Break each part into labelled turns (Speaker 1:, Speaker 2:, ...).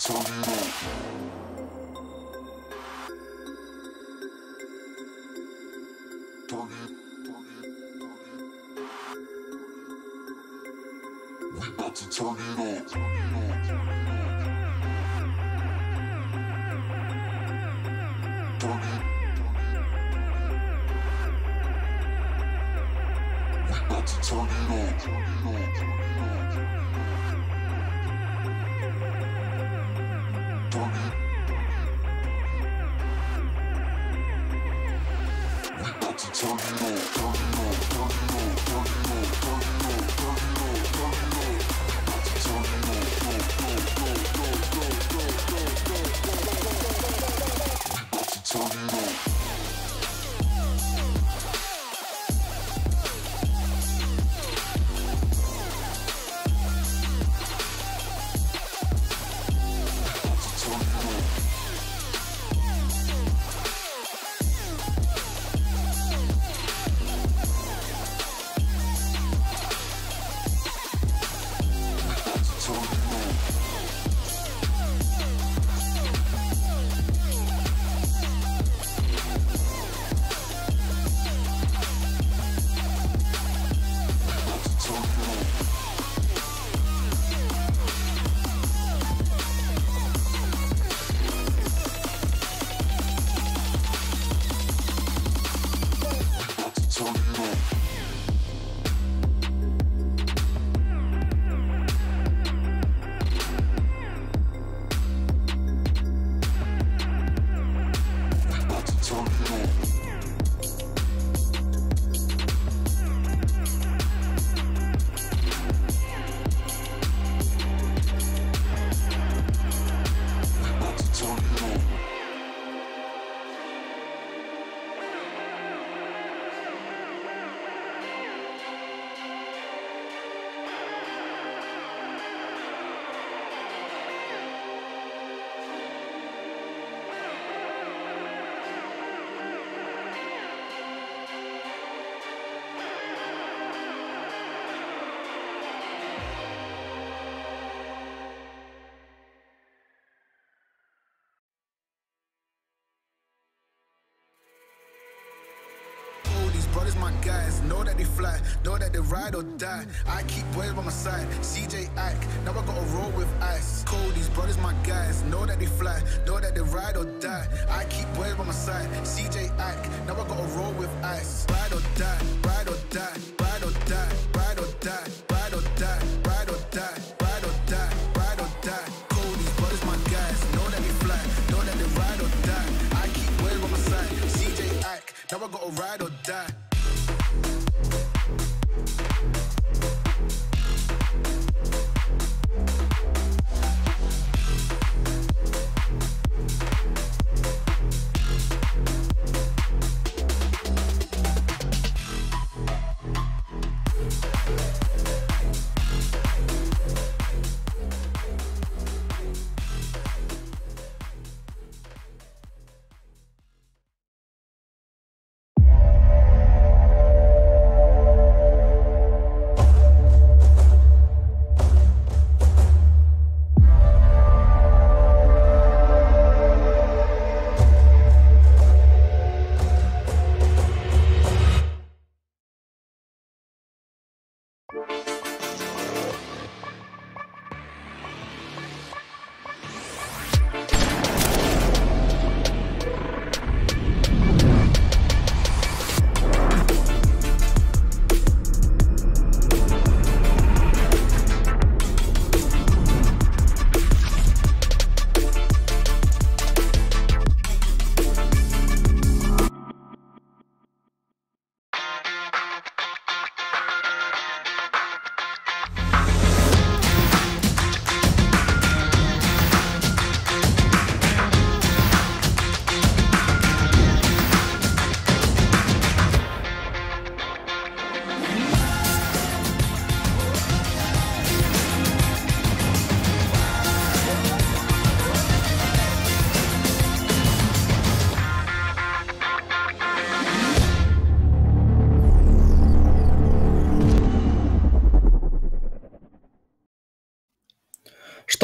Speaker 1: Brothers, my guys, know that they fly, know that they ride or die. I keep boys by my side, CJ Ike, now I gotta roll with ice. Cody's brothers, my guys, know that they fly, know that they ride or die. I keep boys by my side, CJ Ike, now I gotta roll with ice. Ride or die, ride or die, ride or die, ride or die, ride or die, ride or die, ride or die, ride or die. Cody's brothers, my guys, know that they fly, know that they ride or die. I keep boys by my side, CJ Ike, now I gotta ride or die.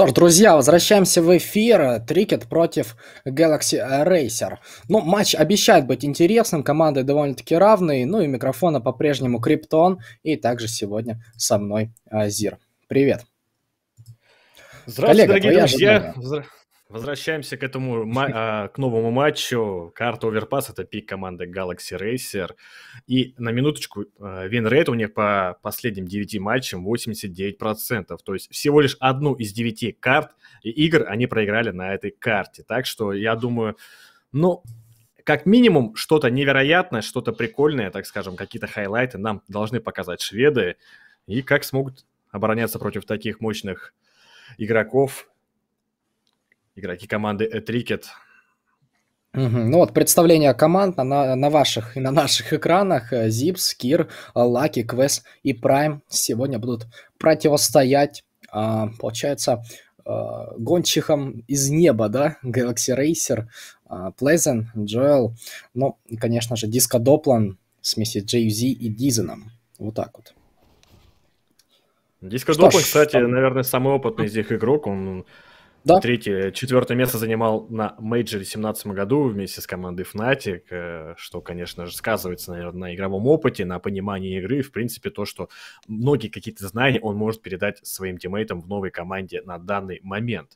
Speaker 2: Что ж, друзья, возвращаемся в эфир. Tricket против Galaxy Racer. Ну, матч обещает быть интересным, команды довольно-таки равные. Ну и микрофона по-прежнему Криптон. И также сегодня со мной Зир. Привет.
Speaker 3: Здравствуйте, дорогие друзья. Возвращаемся к этому к новому матчу. Карта Overpass — это пик команды Galaxy Racer. И на минуточку, вин-рейт у них по последним 9 матчам 89%. То есть всего лишь одну из 9 карт и игр они проиграли на этой карте. Так что я думаю, ну, как минимум что-то невероятное, что-то прикольное, так скажем, какие-то хайлайты нам должны показать шведы. И как смогут обороняться против таких мощных игроков, игроки команды Tricket.
Speaker 2: Ну вот, представление команд на ваших и на наших экранах. Zips, Kir, Lucky, Quest и Prime сегодня будут противостоять, получается, гонщикам из неба, да, Galaxy Racer, Pleasant, Joel, ну, и, конечно же, Disco Dopplan в смеси JZ и Дизеном. Вот так вот.
Speaker 3: Disco Dopplan, кстати, наверное, самый опытный из их игрок. Он четвертое место занимал на мейджоре в 2017 году вместе с командой Fnatic, что, конечно же, сказывается, наверное, на игровом опыте, на понимании игры. В принципе, то, что многие какие-то знания он может передать своим тиммейтам в новой команде на данный момент.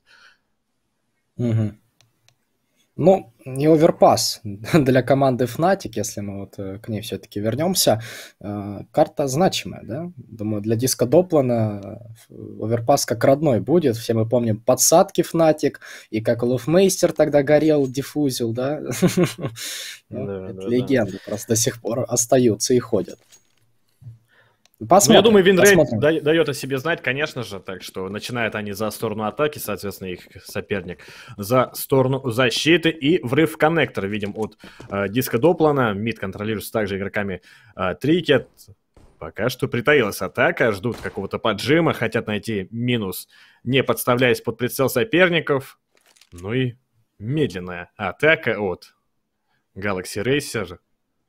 Speaker 2: Ну, не оверпас для команды Fnatic, если мы вот к ней все-таки вернемся. Карта значимая, да? Думаю, для Disco Dopplan оверпас как родной будет. Все мы помним подсадки Fnatic, и как Лофмейстер тогда горел, диффузил, да? Легенды просто до сих пор остаются и ходят.
Speaker 3: Я думаю, винрейт дает о себе знать, конечно же, так что начинают они за сторону атаки, соответственно, их соперник за сторону защиты, и врыв коннектора видим от Disco Dopplan. Мид контролируется также игроками Tricket. Пока что притаилась атака, ждут какого-то поджима, хотят найти минус, не подставляясь под прицел соперников. Ну и медленная атака от Galaxy Racer.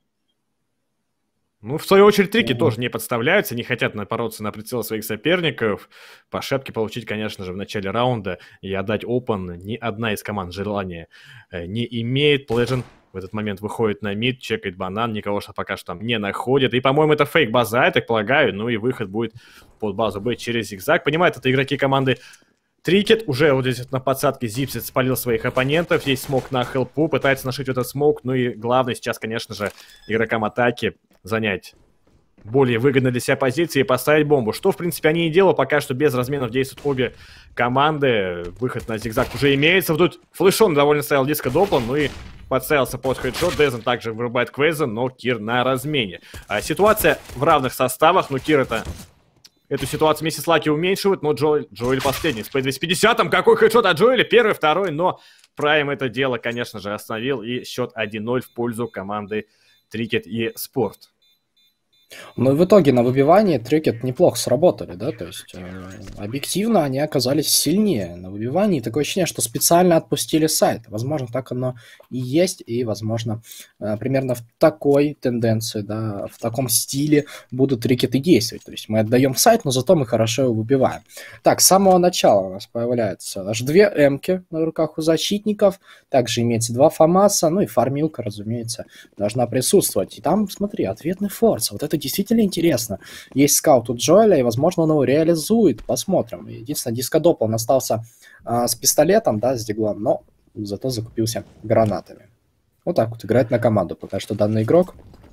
Speaker 3: Ну, в свою очередь, Tricket тоже не подставляются, не хотят напороться на прицел своих соперников. По шапке получить, конечно же, в начале раунда и отдать open ни одна из команд желания не имеет. Pleasant в этот момент выходит на мид, чекает банан, никого что пока что там не находит. И, по-моему, это фейк база, я так полагаю. Ну и выход будет под базу Б через зигзаг. Понимают, это игроки команды Tricket. Уже вот здесь на подсадке Zipset спалил своих оппонентов. Есть смог на хелпу, пытается нашить этот смог. Ну и главное сейчас, конечно же, игрокам атаки занять более выгодно для себя позиции и поставить бомбу. Что, в принципе, они и делают. Пока что без разменов действуют обе команды. Выход на зигзаг уже имеется. Вот тут флешон довольно ставил Disco Dopplan. Ну и подставился под хедшот. Дезен также вырубает Квеза, но Кир на размене. Ситуация в равных составах. Но Кир эту ситуацию вместе с Лаки уменьшивает. Но Джоэль последний. С P250. Какой хедшот от Джоэля? Первый, второй. Но Прайм это дело, конечно же, остановил. И счет 1-0 в пользу команды Tricket и Спорт.
Speaker 2: Ну и в итоге на выбивании Tricket неплохо сработали, да, то есть объективно они оказались сильнее на выбивании. Такое ощущение, что специально отпустили сайт. Возможно, так оно и есть, и, возможно, примерно в такой тенденции, да, в таком стиле будут Tricket и действовать. То есть мы отдаем сайт, но зато мы хорошо его выбиваем. Так, с самого начала у нас появляются аж 2 М-ки на руках у защитников, также имеется 2 Фамаса, ну и фармилка, разумеется, должна присутствовать. И там, смотри, ответный форс. Вот это действительно интересно. Есть скаут у Джоэля, и, возможно, он его реализует. Посмотрим. Единственное, Disco Dopplan остался с пистолетом, да, с диглом, но зато закупился гранатами. Вот так вот играет на команду, пока что данный игрок.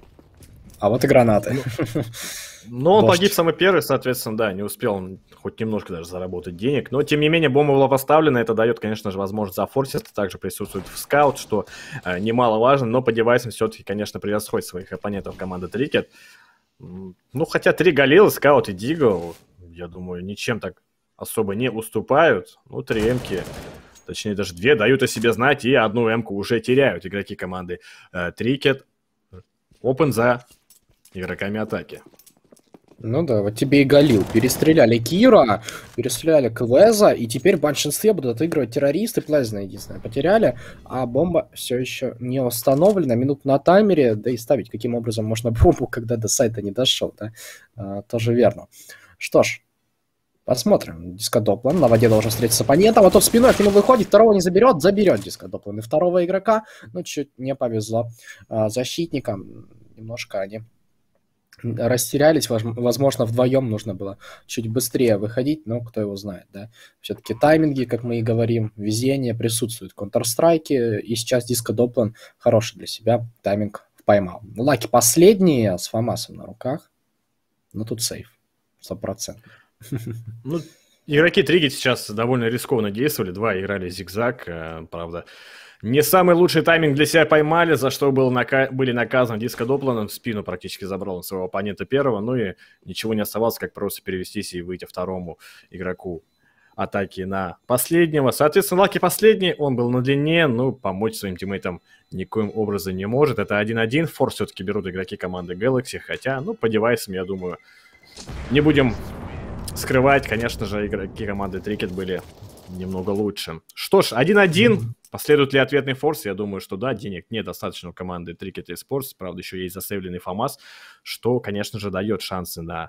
Speaker 2: А вот и гранаты.
Speaker 3: Но он погиб самый первый, соответственно, да, не успел он хоть немножко даже заработать денег. Но, тем не менее, бомба была поставлена. Это дает, конечно же, возможность зафорситься. Также присутствует в скаут, что немаловажно. Но по девайсам все-таки, конечно, превосходит своих оппонентов команды Tricket. Ну, хотя 3 Галил, скаут и Дигл, я думаю, ничем так особо не уступают. Ну, 3 М-ки, точнее даже 2, дают о себе знать, и 1 М-ку уже теряют игроки команды Tricket. Open за игроками атаки.
Speaker 2: Ну да, вот тебе и Галил. Перестреляли Кира, перестреляли Квеза, и теперь в большинстве будут отыгрывать террористы. Плазина единственное потеряли, а бомба все еще не установлена. Минут на таймере, да и ставить каким образом можно бомбу, когда до сайта не дошел, да? Тоже верно. Что ж, Посмотрим. Дискодоплан на воде должен встретиться с оппонентом, а тот спиной к нему выходит, второго не заберет, заберет Дискодоплан. И второго игрока, ну, чуть не повезло защитникам. Немножко они растерялись, возможно, вдвоем нужно было чуть быстрее выходить, но кто его знает, да. Все-таки тайминги, как мы и говорим, везение присутствует в Counter-Strike, и сейчас Дискодоплан хороший для себя тайминг поймал. Лаки последний, с Фамасом на руках, но тут сейф, 100%.
Speaker 3: Ну, игроки Триггет сейчас довольно рискованно действовали, два играли зигзаг, правда. Не самый лучший тайминг для себя поймали, за что были наказаны Дискодоплан, в спину практически забрал он своего оппонента первого, ну и ничего не оставалось, как просто перевестись и выйти второму игроку атаки на последнего. Соответственно, Лаки последний, он был на длине, но помочь своим тиммейтам никоим образом не может. Это 1-1, форс все-таки берут игроки команды Galaxy, хотя, ну, по девайсам, я думаю, не будем скрывать, конечно же, игроки команды Трикет были немного лучше. Что ж, 1-1. Последует ли ответный форс? Я думаю, что да, денег недостаточно у команды Tricket Esports. Правда, еще есть засейвленный Фамас, что, конечно же, дает шансы на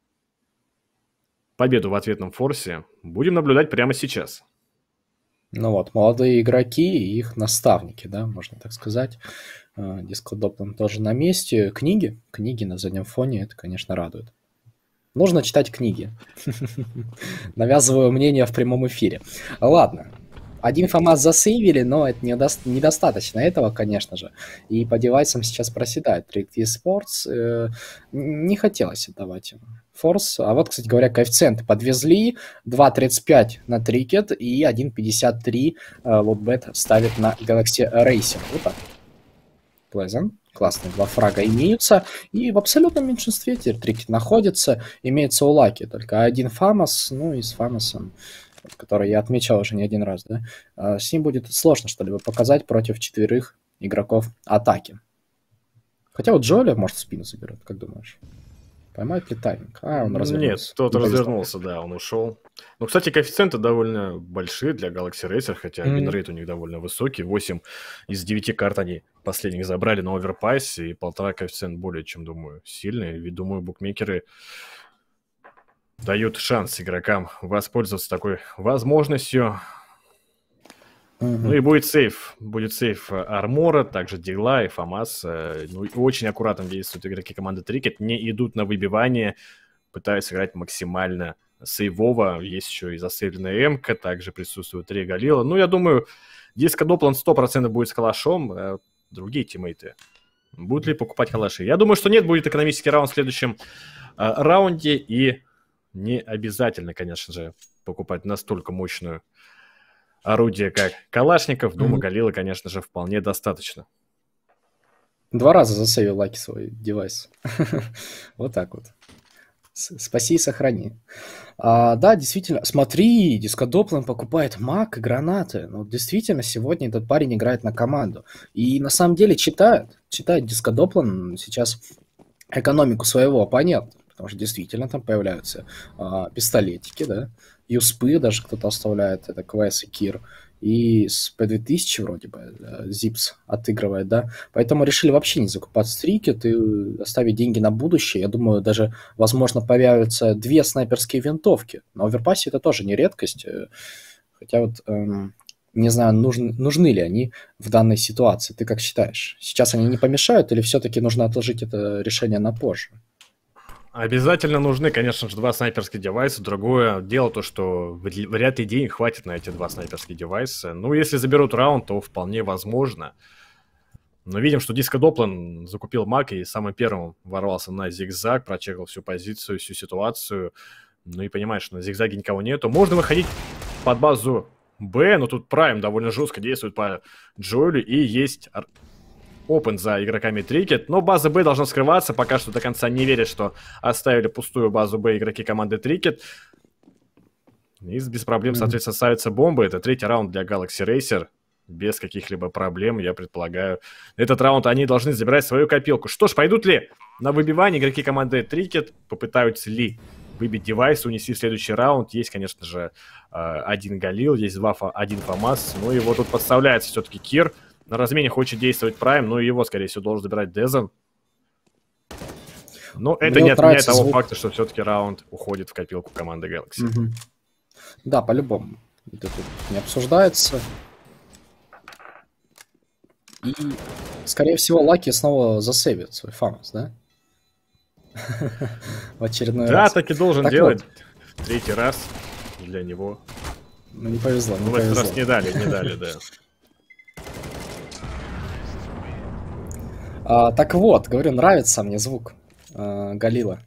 Speaker 3: победу в ответном форсе. Будем наблюдать прямо сейчас.
Speaker 2: Ну вот, молодые игроки и их наставники, да, можно так сказать. Дискодоплан тоже на месте. Книги на заднем фоне, это, конечно, радует. Нужно читать книги. Навязываю мнение в прямом эфире. Ладно. Один Фамас засейвили, но это недостаточно этого, конечно же. И по девайсам сейчас проседает Tricket Esports. Не хотелось отдавать им форс. А вот, кстати говоря, коэффициенты подвезли. 2.35 на Tricket и 1.53 Lotbet ставит на Galaxy Racing. Вот так. Pleasant. Классные два фрага имеются. И в абсолютном меньшинстве теперь Tricket находится. Имеется у Лаки только один Фамас. Ну и с Фамасом, который я отмечал уже не один раз, да, с ним будет сложно что-либо показать против 4 игроков атаки. Хотя вот Джоли, может, в спину заберет, как думаешь? Поймает ли тайминг? Он развернулся.
Speaker 3: Нет, тот развернулся, да, он ушел. Ну, кстати, коэффициенты довольно большие для Galaxy Racer, хотя винрейт у них довольно высокий. 8 из 9 карт они последних забрали на оверпайсе, и 1,5 коэффициент более чем, думаю, сильный. Ведь, думаю, букмекеры дают шанс игрокам воспользоваться такой возможностью. Ну и будет сейф Армора, также Дигла и Фамас. Ну и очень аккуратно действуют игроки команды Трикет, не идут на выбивание, пытаются играть максимально сейвово. Есть еще и засейвленная М-ка, также присутствует 3 Галила. Ну, я думаю, Дискодоплан 100% будет с калашом. Другие тиммейты будут ли покупать калаши? Я думаю, что нет, будет экономический раунд в следующем раунде, и не обязательно, конечно же, покупать настолько мощную орудие, как Калашников. Думаю, Галила, конечно же, вполне достаточно.
Speaker 2: 2 раза засейвил Лаки свой девайс. Вот так вот. Спаси и сохрани. Да, действительно. Смотри, Дискодоплан покупает маг и гранаты. Ну, действительно, сегодня этот парень играет на команду. И на самом деле читает Дискодоплан сейчас экономику своего оппонента. Потому что действительно там появляются пистолетики, да, юспы даже кто-то оставляет, это КВС и Кир, и с P2000 вроде бы Зипс отыгрывает, да, поэтому решили вообще не закупать Трикет и оставить деньги на будущее. Я думаю, даже, возможно, появятся 2 снайперские винтовки. На оверпассе это тоже не редкость, хотя вот не знаю, нужны ли они в данной ситуации. Ты как считаешь? Сейчас они не помешают или все-таки нужно отложить это решение на позже?
Speaker 3: Обязательно нужны, конечно же, 2 снайперских девайса. Другое дело то, что вряд ли денег хватит на эти 2 снайперских девайса. Ну, если заберут раунд, то вполне возможно. Но видим, что Дискодоплан закупил маг и самым первым ворвался на зигзаг, прочекал всю позицию, всю ситуацию. Ну и понимаешь, что на зигзаге никого нету. Можно выходить под базу Б, но тут Прайм довольно жестко действует по Джоэлю, и есть опен за игроками Трикет, но база Б должна скрываться, пока что до конца не верят, что оставили пустую базу Б игроки команды Трикет. И без проблем, соответственно, ставятся бомбы. Это 3-й раунд для Galaxy Racer. Без каких-либо проблем, я предполагаю. Этот раунд они должны забирать свою копилку. Что ж, пойдут ли на выбивание игроки команды Трикет? Попытаются ли выбить девайс, унести в следующий раунд? Есть, конечно же, 1 Галил, есть 1 Фамас. Ну и вот тут подставляется все-таки Кир. На размене хочет действовать Прайм, но его, скорее всего, должен забирать Дезон. Но это
Speaker 2: Мне
Speaker 3: не
Speaker 2: вот
Speaker 3: отменяет
Speaker 2: нравится
Speaker 3: того
Speaker 2: звук.
Speaker 3: факта, что все-таки раунд уходит в копилку команды Galaxy.
Speaker 2: Мгм. Да, по-любому. Это тут не обсуждается. И, скорее всего, Лаки снова засейвит свой фамус, да? В очередной
Speaker 3: Да,
Speaker 2: раз.
Speaker 3: так и должен
Speaker 2: Так
Speaker 3: делать.
Speaker 2: вот,
Speaker 3: Третий раз для него.
Speaker 2: ну не повезло,
Speaker 3: Ну,
Speaker 2: не
Speaker 3: в этот
Speaker 2: повезло.
Speaker 3: раз не дали, да.
Speaker 2: Так вот, говорю, нравится мне звук Галила.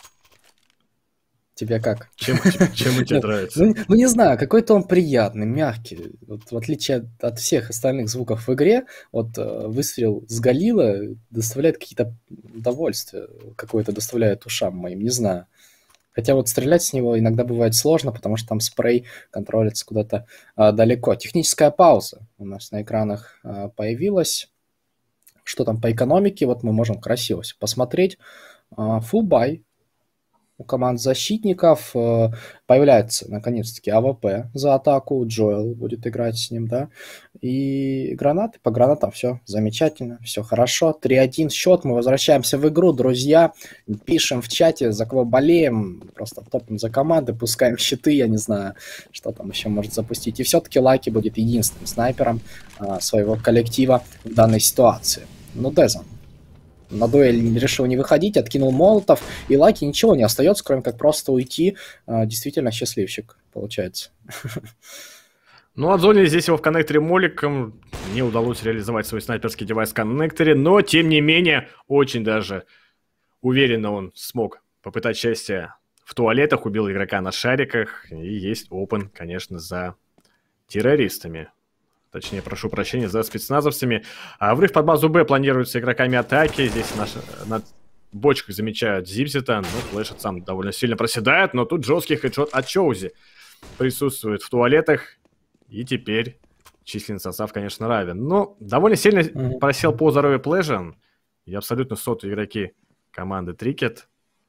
Speaker 2: Тебе как?
Speaker 3: Чем он тебе
Speaker 2: Нет,
Speaker 3: нравится?
Speaker 2: ну не знаю, какой-то он приятный, мягкий. Вот, в отличие от всех остальных звуков в игре, вот выстрел с Галила доставляет какие-то удовольствия, какое-то доставляет ушам моим, не знаю. Хотя вот стрелять с него иногда бывает сложно, потому что там спрей контролится куда-то далеко. Техническая пауза у нас на экранах появилась. Что там по экономике? Вот мы можем красиво всё посмотреть. Full buy у команд защитников. Появляется, наконец-таки, АВП за атаку. Джоэл будет играть с ним, да. И гранаты. По гранатам все замечательно, все хорошо. 3-1 счет. Мы возвращаемся в игру, друзья. Пишем в чате, за кого болеем. Просто топим за команды, пускаем щиты. Я не знаю, что там еще может запустить. И все-таки Лаки будет единственным снайпером своего коллектива в данной ситуации. Ну, Дезон на дуэль решил не выходить, откинул молотов, и Лаки ничего не остается, кроме как просто уйти. Действительно счастливчик, получается.
Speaker 3: Ну, отзонили здесь его в коннекторе моликом. Не удалось реализовать свой снайперский девайс в коннекторе, но, тем не менее, очень даже уверенно он смог попытать счастье в туалетах, убил игрока на шариках, и есть опен, конечно, за террористами. Точнее, прошу прощения, за спецназовцами. А врыв под базу Б планируется игроками атаки. Здесь на бочках замечают Зипзита. Ну, Флэш сам довольно сильно проседает, но тут жесткий хедшот от Чоузи присутствует в туалетах. И теперь численный состав, конечно, равен. Но довольно сильно просел по здоровью Плэжен. И абсолютно сотые игроки команды Трикет.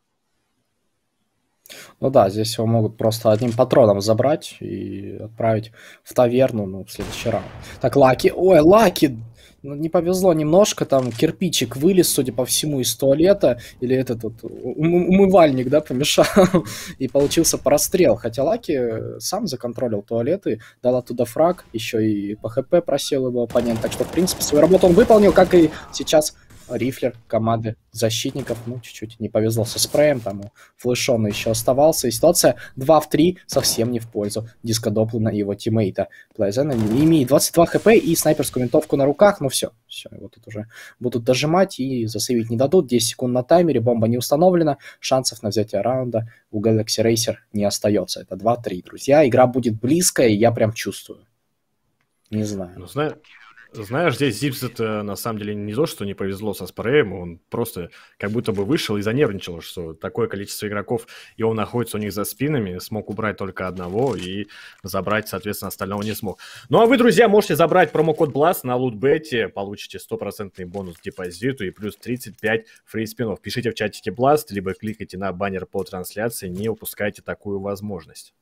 Speaker 2: Ну да, здесь его могут просто одним патроном забрать и отправить в таверну, ну, в следующий раунд. Так, Лаки. Ой, Лаки! Ну, не повезло немножко, там кирпичик вылез, судя по всему, из туалета. Или этот вот умывальник, да, помешал. И получился прострел. Хотя Лаки сам законтролил туалеты, дал оттуда фраг, еще и по ХП просел его оппонент. Так что, в принципе, свою работу он выполнил, как и сейчас Рифлер команды защитников. Ну, чуть-чуть не повезло со спреем, там флешон еще оставался. И ситуация 2 в 3 совсем не в пользу Диска Доплана и его тиммейта. Плайзена имеет 22 хп и снайперскую винтовку на руках. Ну все, его тут уже будут дожимать и засейвить не дадут. 10 секунд на таймере, бомба не установлена. Шансов на взятие раунда у Galaxy Racer не остается. Это 2-3, друзья. Игра будет близкая, и я прям чувствую. Не знаю.
Speaker 3: Ну, знаешь, здесь Зипсет на самом деле не то, что не повезло со спреем, он просто как будто бы вышел и занервничал, что такое количество игроков, и он находится у них за спинами, смог убрать только одного и забрать, соответственно, остального не смог. Ну а вы, друзья, можете забрать промокод BLAST на лутбете, получите 100% бонус к депозиту и плюс 35 фри-спинов. Пишите в чатике BLAST, либо кликайте на баннер по трансляции, не упускайте такую возможность.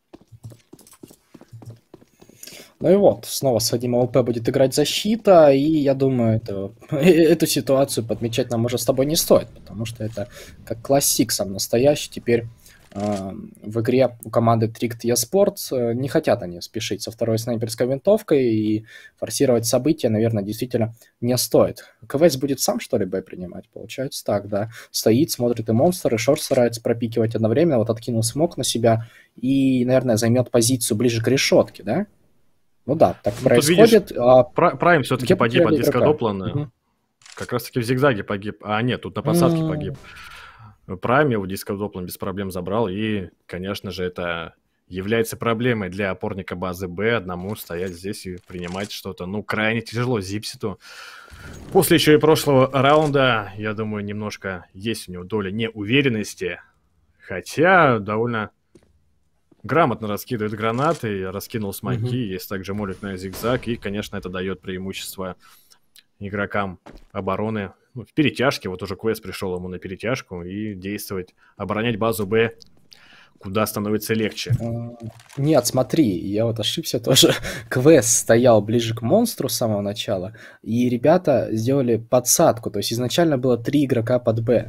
Speaker 2: Ну и вот, снова с одним АВП будет играть защита, и я думаю, эту ситуацию подмечать нам уже с тобой не стоит, потому что это как классик сам настоящий. Теперь в игре у команды Tricked eSports не хотят они спешить со второй снайперской винтовкой, и форсировать события, наверное, действительно не стоит. КВС будет сам, что ли, Б принимать? Получается так, да. Стоит, смотрит и монстр, и шорт старается пропикивать одновременно, вот откинул смог на себя, и, наверное, займет позицию ближе к решетке, да? Ну да, так ну, происходит.
Speaker 3: Видишь, Прайм все-таки погиб от Диска Доплана. Как раз-таки в зигзаге погиб. А, нет, тут на посадке погиб. Прайм его Диска Доплан без проблем забрал. И, конечно же, это является проблемой для опорника базы Б. Одному стоять здесь и принимать что-то. Ну, крайне тяжело Зипситу. После еще и прошлого раунда, я думаю, немножко есть у него доля неуверенности. Хотя довольно... грамотно раскидывает гранаты, раскинул смоки, есть также молик на зигзаг, и, конечно, это дает преимущество игрокам обороны. Ну, в перетяжке, вот уже Квест пришел ему на перетяжку, и действовать, оборонять базу Б куда становится легче.
Speaker 2: Нет, смотри, я вот ошибся тоже. Квест стоял ближе к монстру с самого начала, и ребята сделали подсадку, то есть изначально было 3 игрока под Б.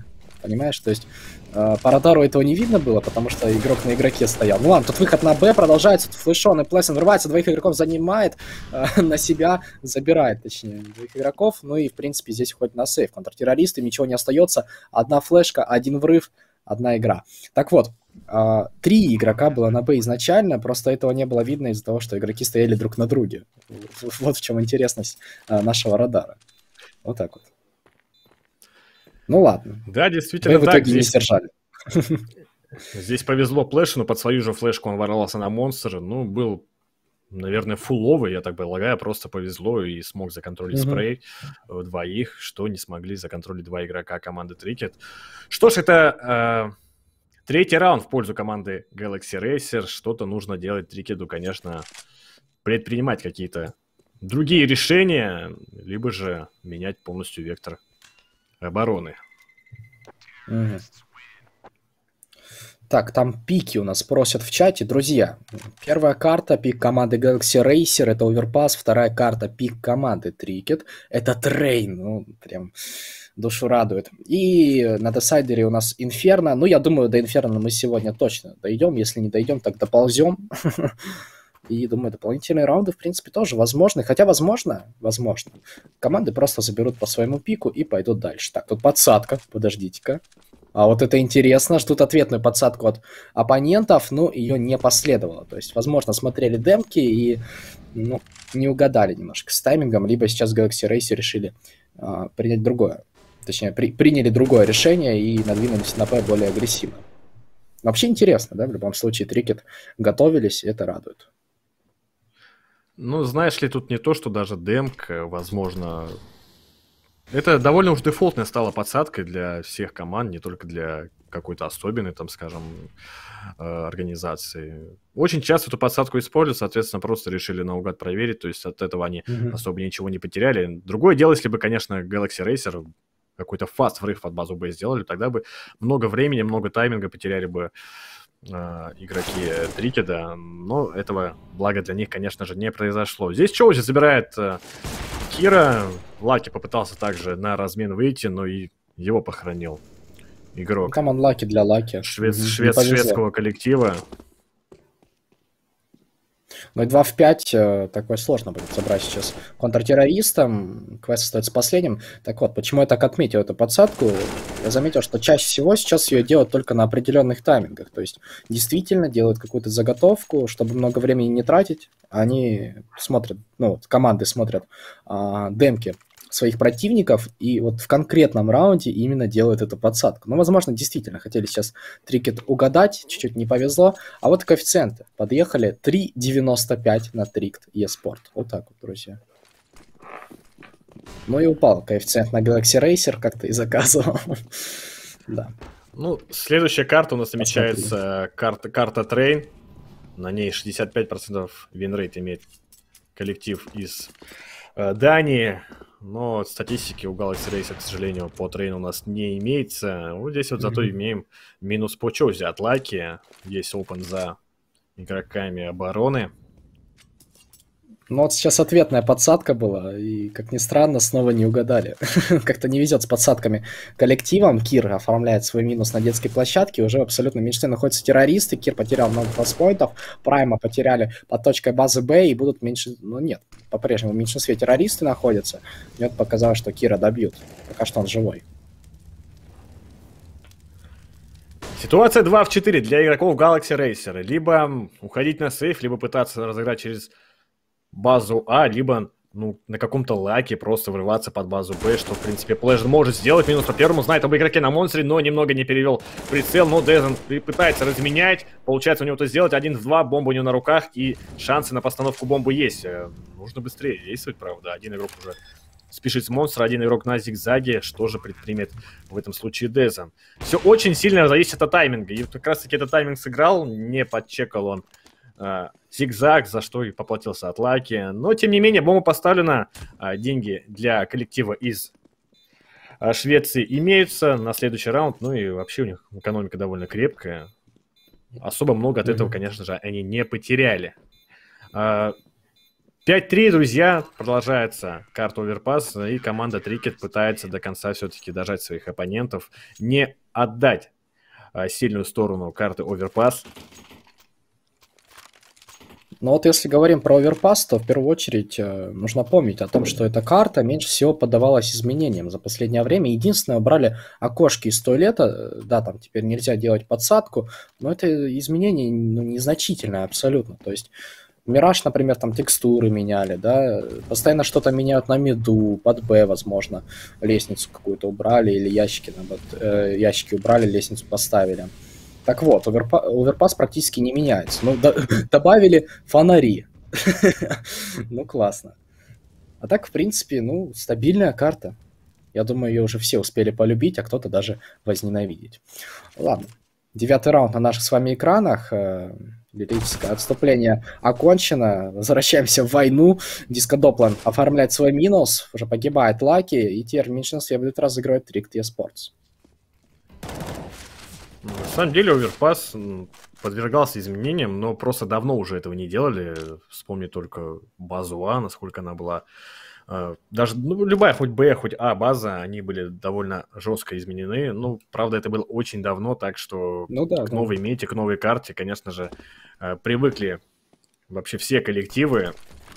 Speaker 2: понимаешь? То есть по радару этого не видно было, потому что игрок на игроке стоял. Ну ладно, тут выход на Б продолжается, тут флешон, и Плесен врывается, двоих игроков занимает, на себя забирает, точнее, двоих игроков. Ну и, в принципе, здесь уходит на сейф. Контртеррористы, ничего не остается. Одна флешка, один врыв, одна игра. Так вот, 3 игрока было на Б изначально, просто этого не было видно из-за того, что игроки стояли друг на друге. Вот в чем интересность нашего радара. Вот так вот. Ну ладно.
Speaker 3: Да, действительно
Speaker 2: в итоге не сдержали.
Speaker 3: Здесь повезло Плэшину, под свою же флешку он ворвался на монстр. Ну, был, наверное, фуловый, я так полагаю, просто повезло и смог законтролить спрей двоих, что не смогли законтролить 2 игрока команды Tricket. Что ж, это 3-й раунд в пользу команды Galaxy Racer. Что-то нужно делать Трикеду, конечно, предпринимать какие-то другие решения, либо же менять полностью вектор обороны.
Speaker 2: Так, там пики у нас просят в чате. Друзья, первая карта, пик команды Galaxy Racer, это Overpass. Вторая карта, пик команды Tricket, это Train. Ну, прям душу радует. И на десайдере у нас Inferno. Ну, я думаю, до Inferno мы сегодня точно дойдем. Если не дойдем, так доползем. И, думаю, дополнительные раунды, в принципе, тоже возможны. Хотя, возможно, команды просто заберут по своему пику и пойдут дальше. Так, тут подсадка, подождите-ка. А вот это интересно, ждут ответную подсадку от оппонентов, но ее не последовало. То есть, возможно, смотрели демки и не угадали немножко с таймингом, либо сейчас Galaxy Racer решили принять другое. Точнее, приняли другое решение и надвинулись на П более агрессивно. Вообще интересно, да? В любом случае, Tricket готовились, это радует.
Speaker 3: Ну, знаешь ли, тут не то, что даже демк, возможно... Это довольно уж дефолтная стала подсадкой для всех команд, не только для какой-то особенной, там, скажем, организации. Очень часто эту подсадку используют, соответственно, просто решили наугад проверить, то есть от этого они особо ничего не потеряли. Другое дело, если бы, конечно, Galaxy Racer какой-то фаст-врыв под базу Б сделали, тогда бы много времени, много тайминга потеряли бы игроки Трикеда, но этого, благо для них, конечно же, не произошло. Здесь Чоузи забирает Кира. Лаки попытался также на размен выйти, но и его похоронил игрок.
Speaker 2: Там он Лаки для Лаки.
Speaker 3: Шведского коллектива.
Speaker 2: Ну и 2 в 5 такое сложно будет собрать сейчас контртеррористам. Квест остается последним. Так вот, почему я так отметил эту подсадку? Я заметил, что чаще всего сейчас ее делают только на определенных таймингах. То есть действительно делают какую-то заготовку, чтобы много времени не тратить. Они смотрят, команды смотрят демки своих противников, и вот в конкретном раунде именно делают эту подсадку. Ну, возможно, действительно хотели сейчас Трикет угадать, чуть-чуть не повезло. А вот коэффициенты подъехали 3.95 на Трикт eSport. Вот так вот, друзья. Ну и упал коэффициент на Galaxy Racer, как-то и заказывал. Да.
Speaker 3: Ну, следующая карта у нас намечается карта Train. На ней 65% винрейт имеет коллектив из Дании. Но статистики у Galaxy Racer, к сожалению, по трейну у нас не имеется. Вот здесь вот зато имеем минус по Чоузи от Лаки. Есть опен за игроками обороны.
Speaker 2: Ну вот сейчас ответная подсадка была, и, как ни странно, снова не угадали. Как-то не везет с подсадками коллективам. Кир оформляет свой минус на детской площадке, уже в абсолютном меньшинстве находятся террористы. Кир потерял много фастпоинтов, Прайма потеряли под точкой базы Б, и будут меньше... Ну нет, по-прежнему в меньшинстве террористы находятся. Мне показалось, что Кира добьют. Пока что он живой.
Speaker 3: Ситуация 2 в 4 для игроков Galaxy Racer. Либо уходить на сейф, либо пытаться разыграть через базу А, либо на каком-то лаке просто врываться под базу Б, что, в принципе, Плэш может сделать. Минус по первому, знает об игроке на монстре, но немного не перевел прицел. Но Дезен пытается разменять. Получается у него это сделать. 1 в 2, бомба у него на руках, и шансы на постановку бомбы есть. Нужно быстрее действовать, правда. Один игрок уже спешит с монстра, один игрок на зигзаге. Что же предпримет в этом случае Дезен? Все очень сильно зависит от тайминга. И как раз-таки этот тайминг сыграл, не подчекал он зигзаг, за что и поплатился от Лаки. Но, тем не менее, бомба поставлена. Деньги для коллектива из Швеции имеются на следующий раунд. Ну и вообще у них экономика довольно крепкая. Особо много от этого, конечно же, они не потеряли. 5-3, друзья, продолжается карта Оверпас, и команда Трикет пытается до конца все-таки дожать своих оппонентов, не отдать сильную сторону карты Оверпас.
Speaker 2: Но вот если говорим про Оверпас, то в первую очередь нужно помнить о том, что эта карта меньше всего поддавалась изменениям за последнее время. Единственное, убрали окошки из туалета, да, там теперь нельзя делать подсадку, но это изменение незначительное абсолютно. То есть Мираж, например, там текстуры меняли, да, постоянно что-то меняют на миду, под Б, возможно, лестницу какую-то убрали или ящики, ящики убрали, лестницу поставили. Так вот, Оверпас практически не меняется. Ну, добавили фонари. Ну, классно. А так, в принципе, ну, стабильная карта. Я думаю, ее уже все успели полюбить, а кто-то даже возненавидеть. Ладно. 9-й раунд на наших с вами экранах. Лирическое отступление окончено. Возвращаемся в войну. Дискодоплан оформляет свой минус. Уже погибает Лаки. И теперь в меньшинстве будет разыгрывать Tricked Esports.
Speaker 3: На самом деле Оверпас подвергался изменениям, но просто давно уже этого не делали. Вспомни только базу А, насколько она была. Даже любая, хоть Б, хоть А база, они были довольно жестко изменены. Ну, правда, это было очень давно, так что к новой мете, к новой карте, конечно же, привыкли вообще все коллективы.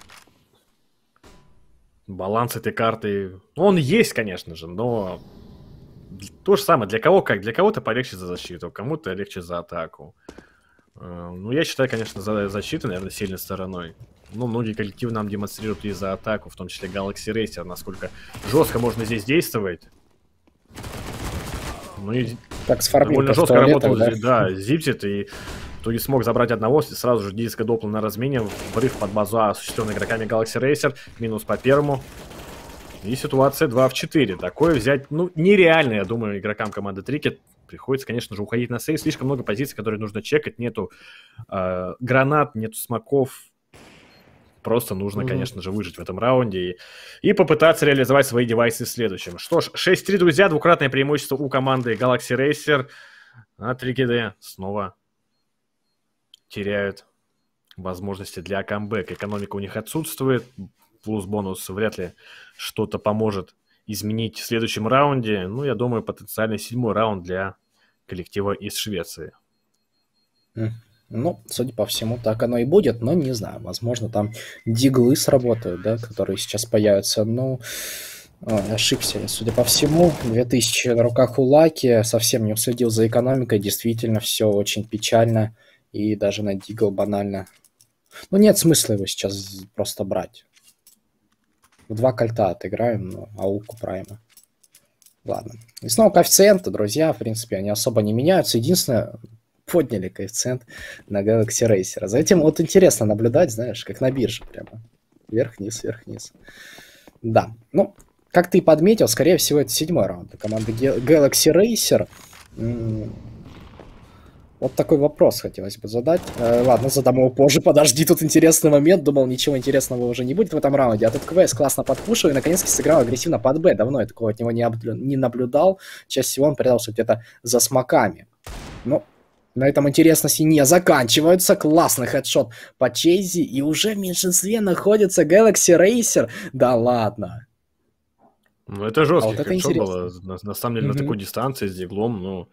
Speaker 3: Баланс этой карты, он есть, конечно же, но то же самое. Для кого как? Для кого-то полегче за защиту, кому-то легче за атаку. Ну, я считаю, конечно, за защиту, наверное, сильной стороной. Ну, многие коллективы нам демонстрируют и за атаку, в том числе Galaxy Racer, насколько жестко можно здесь действовать. Ну и
Speaker 2: так,
Speaker 3: довольно жестко работал, да, Зипсит, и в итоге смог забрать одного, сразу же Дискодоплан на размене, врыв под базу А осуществлен игроками Galaxy Racer, минус по первому. И ситуация 2 в 4. Такое взять, ну, нереально, я думаю, игрокам команды Трикет. Приходится, конечно же, уходить на сейв. Слишком много позиций, которые нужно чекать. Нету гранат, нету смоков. Просто нужно, конечно же, выжить в этом раунде и попытаться реализовать свои девайсы в следующем. Что ж, 6-3, друзья. Двукратное преимущество у команды Galaxy Racer. А Трикеты снова теряют возможности для камбэка. Экономика у них отсутствует. Плюс-бонус вряд ли что-то поможет изменить в следующем раунде. Ну, я думаю, потенциально 7-й раунд для коллектива из Швеции.
Speaker 2: Ну, судя по всему, так оно и будет, но не знаю. Возможно, там диглы сработают, да, которые сейчас появятся. Ну, ошибся я, судя по всему. 2000 на руках у Лаки, совсем не уследил за экономикой. Действительно, все очень печально. И даже на дигл банально. Ну, нет смысла его сейчас просто брать. В 2 кольта отыграем, ну, ауку прайма. Ладно. И снова коэффициенты, друзья, в принципе, они особо не меняются. Единственное, подняли коэффициент на Galaxy Racer. За этим вот интересно наблюдать, знаешь, как на бирже прямо. Вверх-вниз, вверх-вниз. Да, ну, как ты подметил, скорее всего, это 7-й раунд команды Galaxy Racer. Вот такой вопрос хотелось бы задать. Ладно, задам его позже. Подожди, тут интересный момент. Думал, ничего интересного уже не будет в этом раунде. А тут КВС классно подпушил и наконец-то сыграл агрессивно под Б. Давно я такого от него не наблюдал. Чаще всего он прятался где-то за смоками. Ну, на этом интересности не заканчиваются. Классный хедшот по Чейзи. И уже в меньшинстве находится Galaxy Racer. Да ладно.
Speaker 3: Ну, это жесткий хедшот было. На самом деле, на такой дистанции с диглом, ну...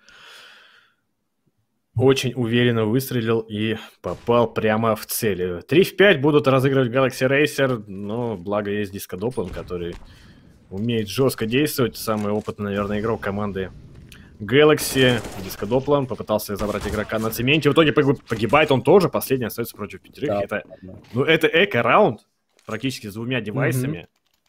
Speaker 3: Очень уверенно выстрелил и попал прямо в цель. 3 в 5 будут разыгрывать Galaxy Racer, но благо есть Дискодоплан, который умеет жестко действовать. Самый опытный, наверное, игрок команды Galaxy. Дискодоплан попытался забрать игрока на цементе. В итоге погибает он тоже. Последний остается против 5. Да, это эко-раунд практически с 2 девайсами.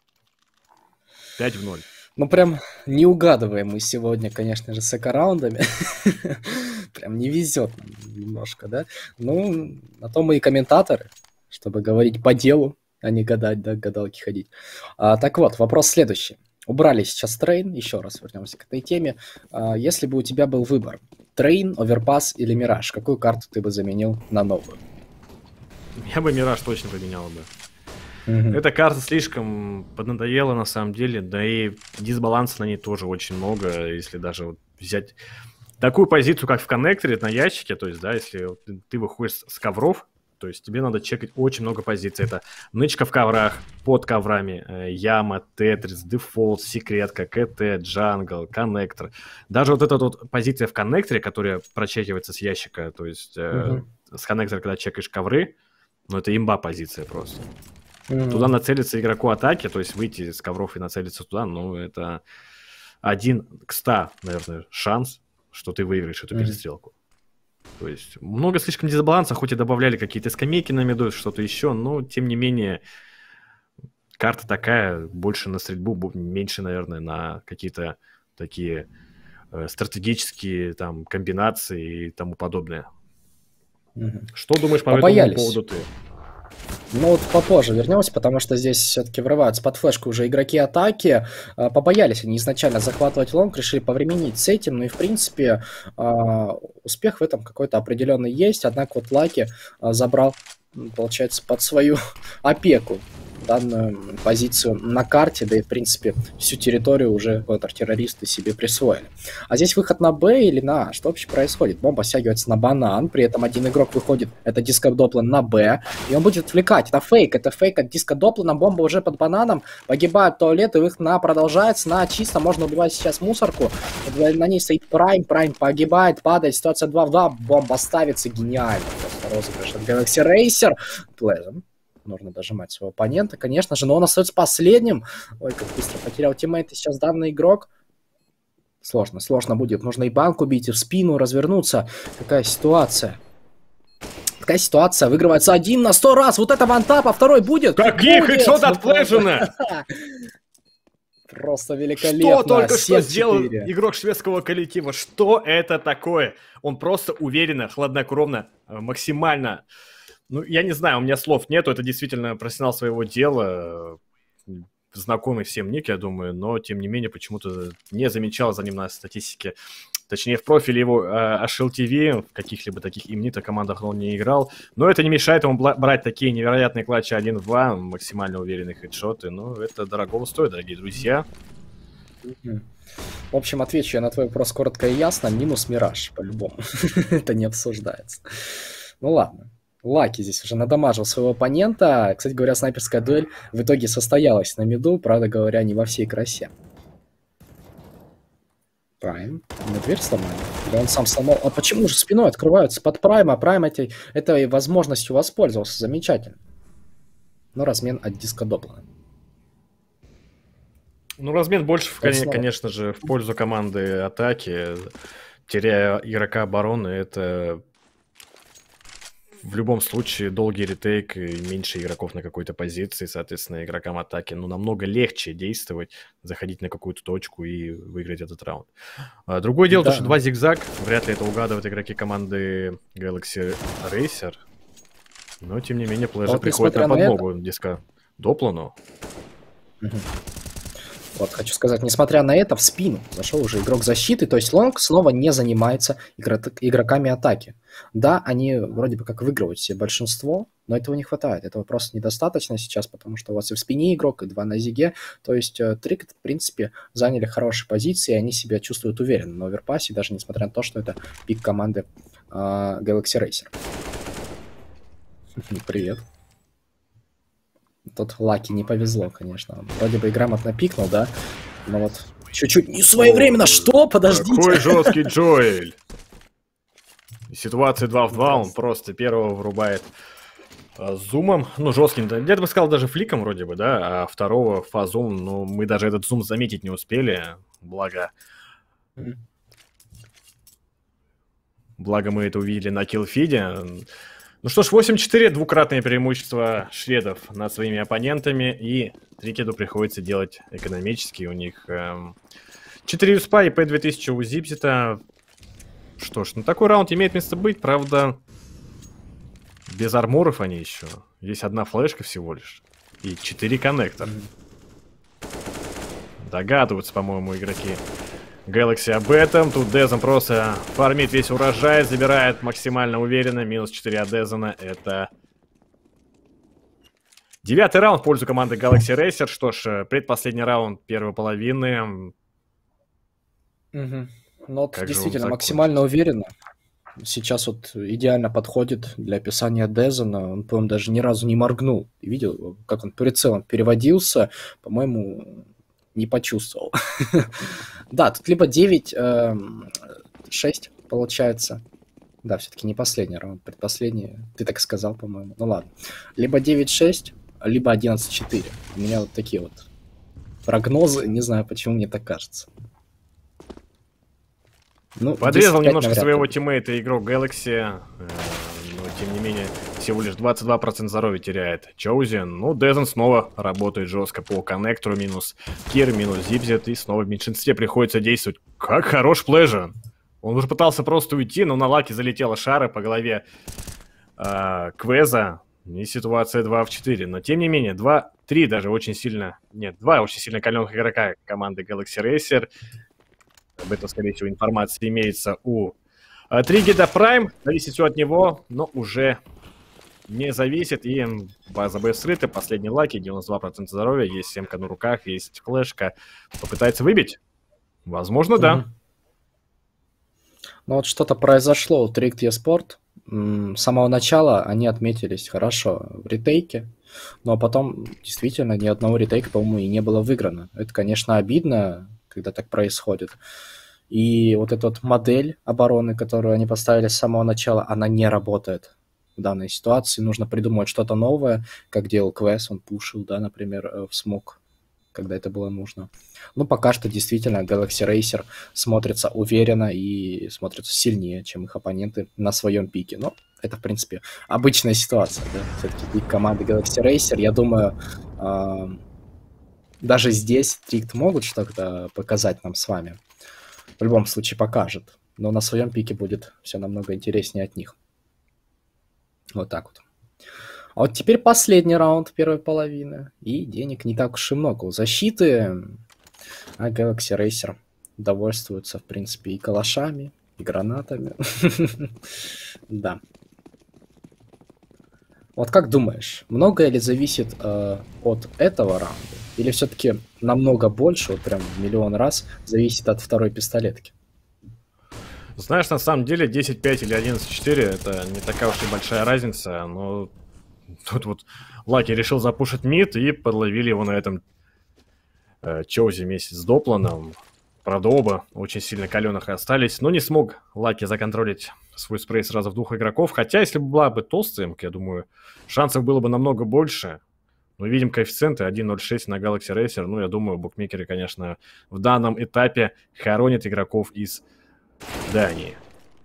Speaker 3: 5 в 0.
Speaker 2: Ну, прям не угадываем мы сегодня, конечно же, с эко-раундами. Прям не везет нам немножко, да? Ну, на то мы и комментаторы, чтобы говорить по делу, а не гадать, да, гадалки ходить. Так вот, вопрос следующий. Убрали сейчас трейн, еще раз вернемся к этой теме. Если бы у тебя был выбор, трейн, оверпас или мираж, какую карту ты бы заменил на новую?
Speaker 3: Я бы мираж точно поменял бы. Эта карта слишком поднадоела на самом деле, да и дисбаланса на ней тоже очень много, если даже вот взять такую позицию, как в коннекторе на ящике, то есть, да, если ты выходишь с ковров, То есть тебе надо чекать очень много позиций. Это нычка в коврах, под коврами, яма, тетрис, дефолт, секретка, КТ, джангл, коннектор. Даже вот эта вот позиция в коннекторе, которая прочекивается с ящика, то есть с коннектора, когда чекаешь ковры, ну это имба позиция просто. Туда нацелиться игроку атаки, то есть выйти с ковров и нацелиться туда, ну это 1 к 100, наверное, шанс, что ты выиграешь эту перестрелку. То есть много слишком дисбаланса, хоть и добавляли какие-то скамейки на миду, что-то еще, но тем не менее карта такая, больше на стрельбу, меньше, наверное, на какие-то такие стратегические там комбинации и тому подобное. Что думаешь по этому поводу ты?
Speaker 2: Ну вот попозже вернемся, потому что здесь все-таки врываются под флешку уже игроки атаки. Побоялись они изначально захватывать лонг, решили повременить с этим. Ну и в принципе успех в этом какой-то определенный есть. Однако вот Лаки забрал, получается, под свою опеку данную позицию на карте, да и в принципе всю территорию уже контртеррористы себе присвоили. А здесь выход на Б или на А? Что вообще происходит? Бомба стягивается на банан, при этом один игрок выходит, это Диско Доплан, на Б, и он будет отвлекать. Это фейк от Диско Доплана, бомба уже под бананом, погибает туалет, и выход на А продолжается, на А чисто, можно убивать сейчас мусорку, на ней стоит Прайм погибает, падает, ситуация 2 в 2, бомба ставится, гениально, просто розыгрыш от Galaxy Racer, Pleasant. Нужно дожимать своего оппонента, конечно же, но он остается последним. Ой, как быстро потерял тиммейта сейчас данный игрок. Сложно будет. Нужно и банку бить, и в спину развернуться. Какая ситуация? Такая ситуация. Выигрывается 1 на 100 раз. Вот это вантап, а второй будет.
Speaker 3: Какие хедшот от Флэшена!
Speaker 2: Просто великолепно.
Speaker 3: Что только что сделал игрок шведского коллектива? Что это такое? Он просто уверенно, хладнокровно, максимально... Ну, я не знаю, у меня слов нету, это действительно профессионал своего дела, знакомый всем ник, я думаю, но, тем не менее, почему-то не замечал за ним на статистике, точнее, в профиле его HLTV, в каких-либо таких именитых командах он не играл, но это не мешает ему брать такие невероятные клатчи 1 в 2, максимально уверенные хедшоты, ну, это дорогого стоит, дорогие друзья.
Speaker 2: В общем, отвечу я на твой вопрос коротко и ясно, минус Мираж, по-любому, это не обсуждается. Ну, ладно. Лаки здесь уже надамажил своего оппонента. Кстати говоря, снайперская дуэль в итоге состоялась на миду, правда говоря, не во всей красе. Прайм. Мы дверь сломали. Да он сам сломал. А почему же спиной открываются под Прайма? Прайм этой возможностью воспользовался. Замечательно. Но размен от Диско Доплана.
Speaker 3: Ну, размен больше, конечно же, в пользу команды атаки. Теряя игрока обороны, это... В любом случае, долгий ретейк и меньше игроков на какой-то позиции, соответственно, игрокам атаки, ну, намного легче действовать, заходить на какую-то точку и выиграть этот раунд. Другое дело, то, что 2 зигзаг, вряд ли это угадывают игроки команды Galaxy Racer, но, тем не менее, Pleasure приходит на подмогу Диско Доплану.
Speaker 2: Вот, хочу сказать, несмотря на это, в спину зашел уже игрок защиты, то есть лонг снова не занимается игроками атаки. Да, они вроде бы как выигрывают себе большинство, но этого не хватает. Этого просто недостаточно сейчас, потому что у вас и в спине игрок, и 2 на зиге. То есть Трикет, в принципе, заняли хорошие позиции, и они себя чувствуют уверенно на оверпассе, даже несмотря на то, что это пик команды Galaxy Racer. Привет. Тут Лаки не повезло, конечно. Вроде бы и грамотно пикнул, да? Но вот чуть-чуть не своевременно. Что? Подождите.
Speaker 3: Какой жесткий Джоэль. Ситуация 2 в 2, он просто первого врубает зумом. Ну, жестким. Я бы сказал, даже фликом вроде бы, да? А второго фазум, ну, мы даже этот зум заметить не успели. Благо мы это увидели на киллфиде. Ну что ж, 8-4, двукратное преимущество шведов над своими оппонентами, и Трикеду приходится делать экономически. У них 4 юспа и P2000 у Зипзита. Что ж, ну такой раунд имеет место быть, правда, без арморов они еще. Есть одна флешка всего лишь, и 4 коннектора. Догадываются, по-моему, игроки Galaxy об этом. Тут Дезон просто фармит весь урожай, забирает максимально уверенно. Минус 4 от Дезона. Это 9-й раунд в пользу команды Galaxy Racer. Что ж, предпоследний раунд первой половины.
Speaker 2: Ну, вот действительно максимально уверенно. сейчас вот идеально подходит для описания Дезона. Он, по-моему, даже ни разу не моргнул. Видел, как он прицелом переводился? По-моему, не почувствовал. Да, тут либо 9-6 получается. Да, все-таки не последний раунд, предпоследний. Ты так сказал, по-моему. Ну ладно. Либо 9-6, либо 11-4. У меня вот такие вот прогнозы. Не знаю, почему мне так кажется. Ну,
Speaker 3: подрезал немножко своего тиммейта игрок Galaxy, но тем не менее всего лишь 22% здоровья теряет Chosen. Ну, Дезон снова работает жестко по коннектору, минус Кир, минус Зипзет, и снова в меньшинстве приходится действовать. Как хорош Pleasure! Он уже пытался просто уйти, но на Лаки залетела шара по голове Квеза, и ситуация 2 в 4. Но тем не менее, 2-3 даже очень сильно... Нет, 2 очень сильно каленых игрока команды Galaxy Racer. Об этом, скорее всего, информация имеется у Триггеда Прайм. Зависит все от него, но уже не зависит. И база Б вскрыта. Последний Лаки, 92% здоровья. Есть семка на руках, есть флешка. Попытается выбить? Возможно, да.
Speaker 2: Ну вот что-то произошло у Tricked eSport. С самого начала они отметились хорошо в ретейке. Но потом действительно ни одного ретейка, по-моему, и не было выиграно. Это, конечно, обидно, когда так происходит. И вот эта вот модель обороны, которую они поставили с самого начала, она не работает в данной ситуации. Нужно придумать что-то новое, как делал Квес, он пушил, да, например, в смог, когда это было нужно. Ну, пока что действительно Galaxy Racer смотрится уверенно и смотрится сильнее, чем их оппоненты на своем пике. Но это, в принципе, обычная ситуация, да. Все-таки пик команды Galaxy Racer, я думаю... Даже здесь Tricked могут что-то показать нам с вами. В любом случае покажет. Но на своем пике будет все намного интереснее от них. Вот так вот. А вот теперь последний раунд первой половины. И денег не так уж и много у защиты. А Galaxy Racer довольствуются, в принципе, и калашами, и гранатами. Да. Вот как думаешь, многое ли зависит от этого раунда? Или все-таки намного больше, вот прям в миллион раз, зависит от второй пистолетки?
Speaker 3: Знаешь, на самом деле 10-5 или 11-4 это не такая уж и большая разница, но тут вот Лаки решил запушить мид и подловили его на этом Чоузе вместе с Допланом. Правда, оба очень сильно каленых остались, но не смог Лаки законтролить свой спрей сразу в двух игроков. Хотя, если бы была бы толстая МК, я думаю, шансов было бы намного больше. Но видим коэффициенты 1.06 на Galaxy Racer. Ну, я думаю, букмекеры, конечно, в данном этапе хоронят игроков из Дании.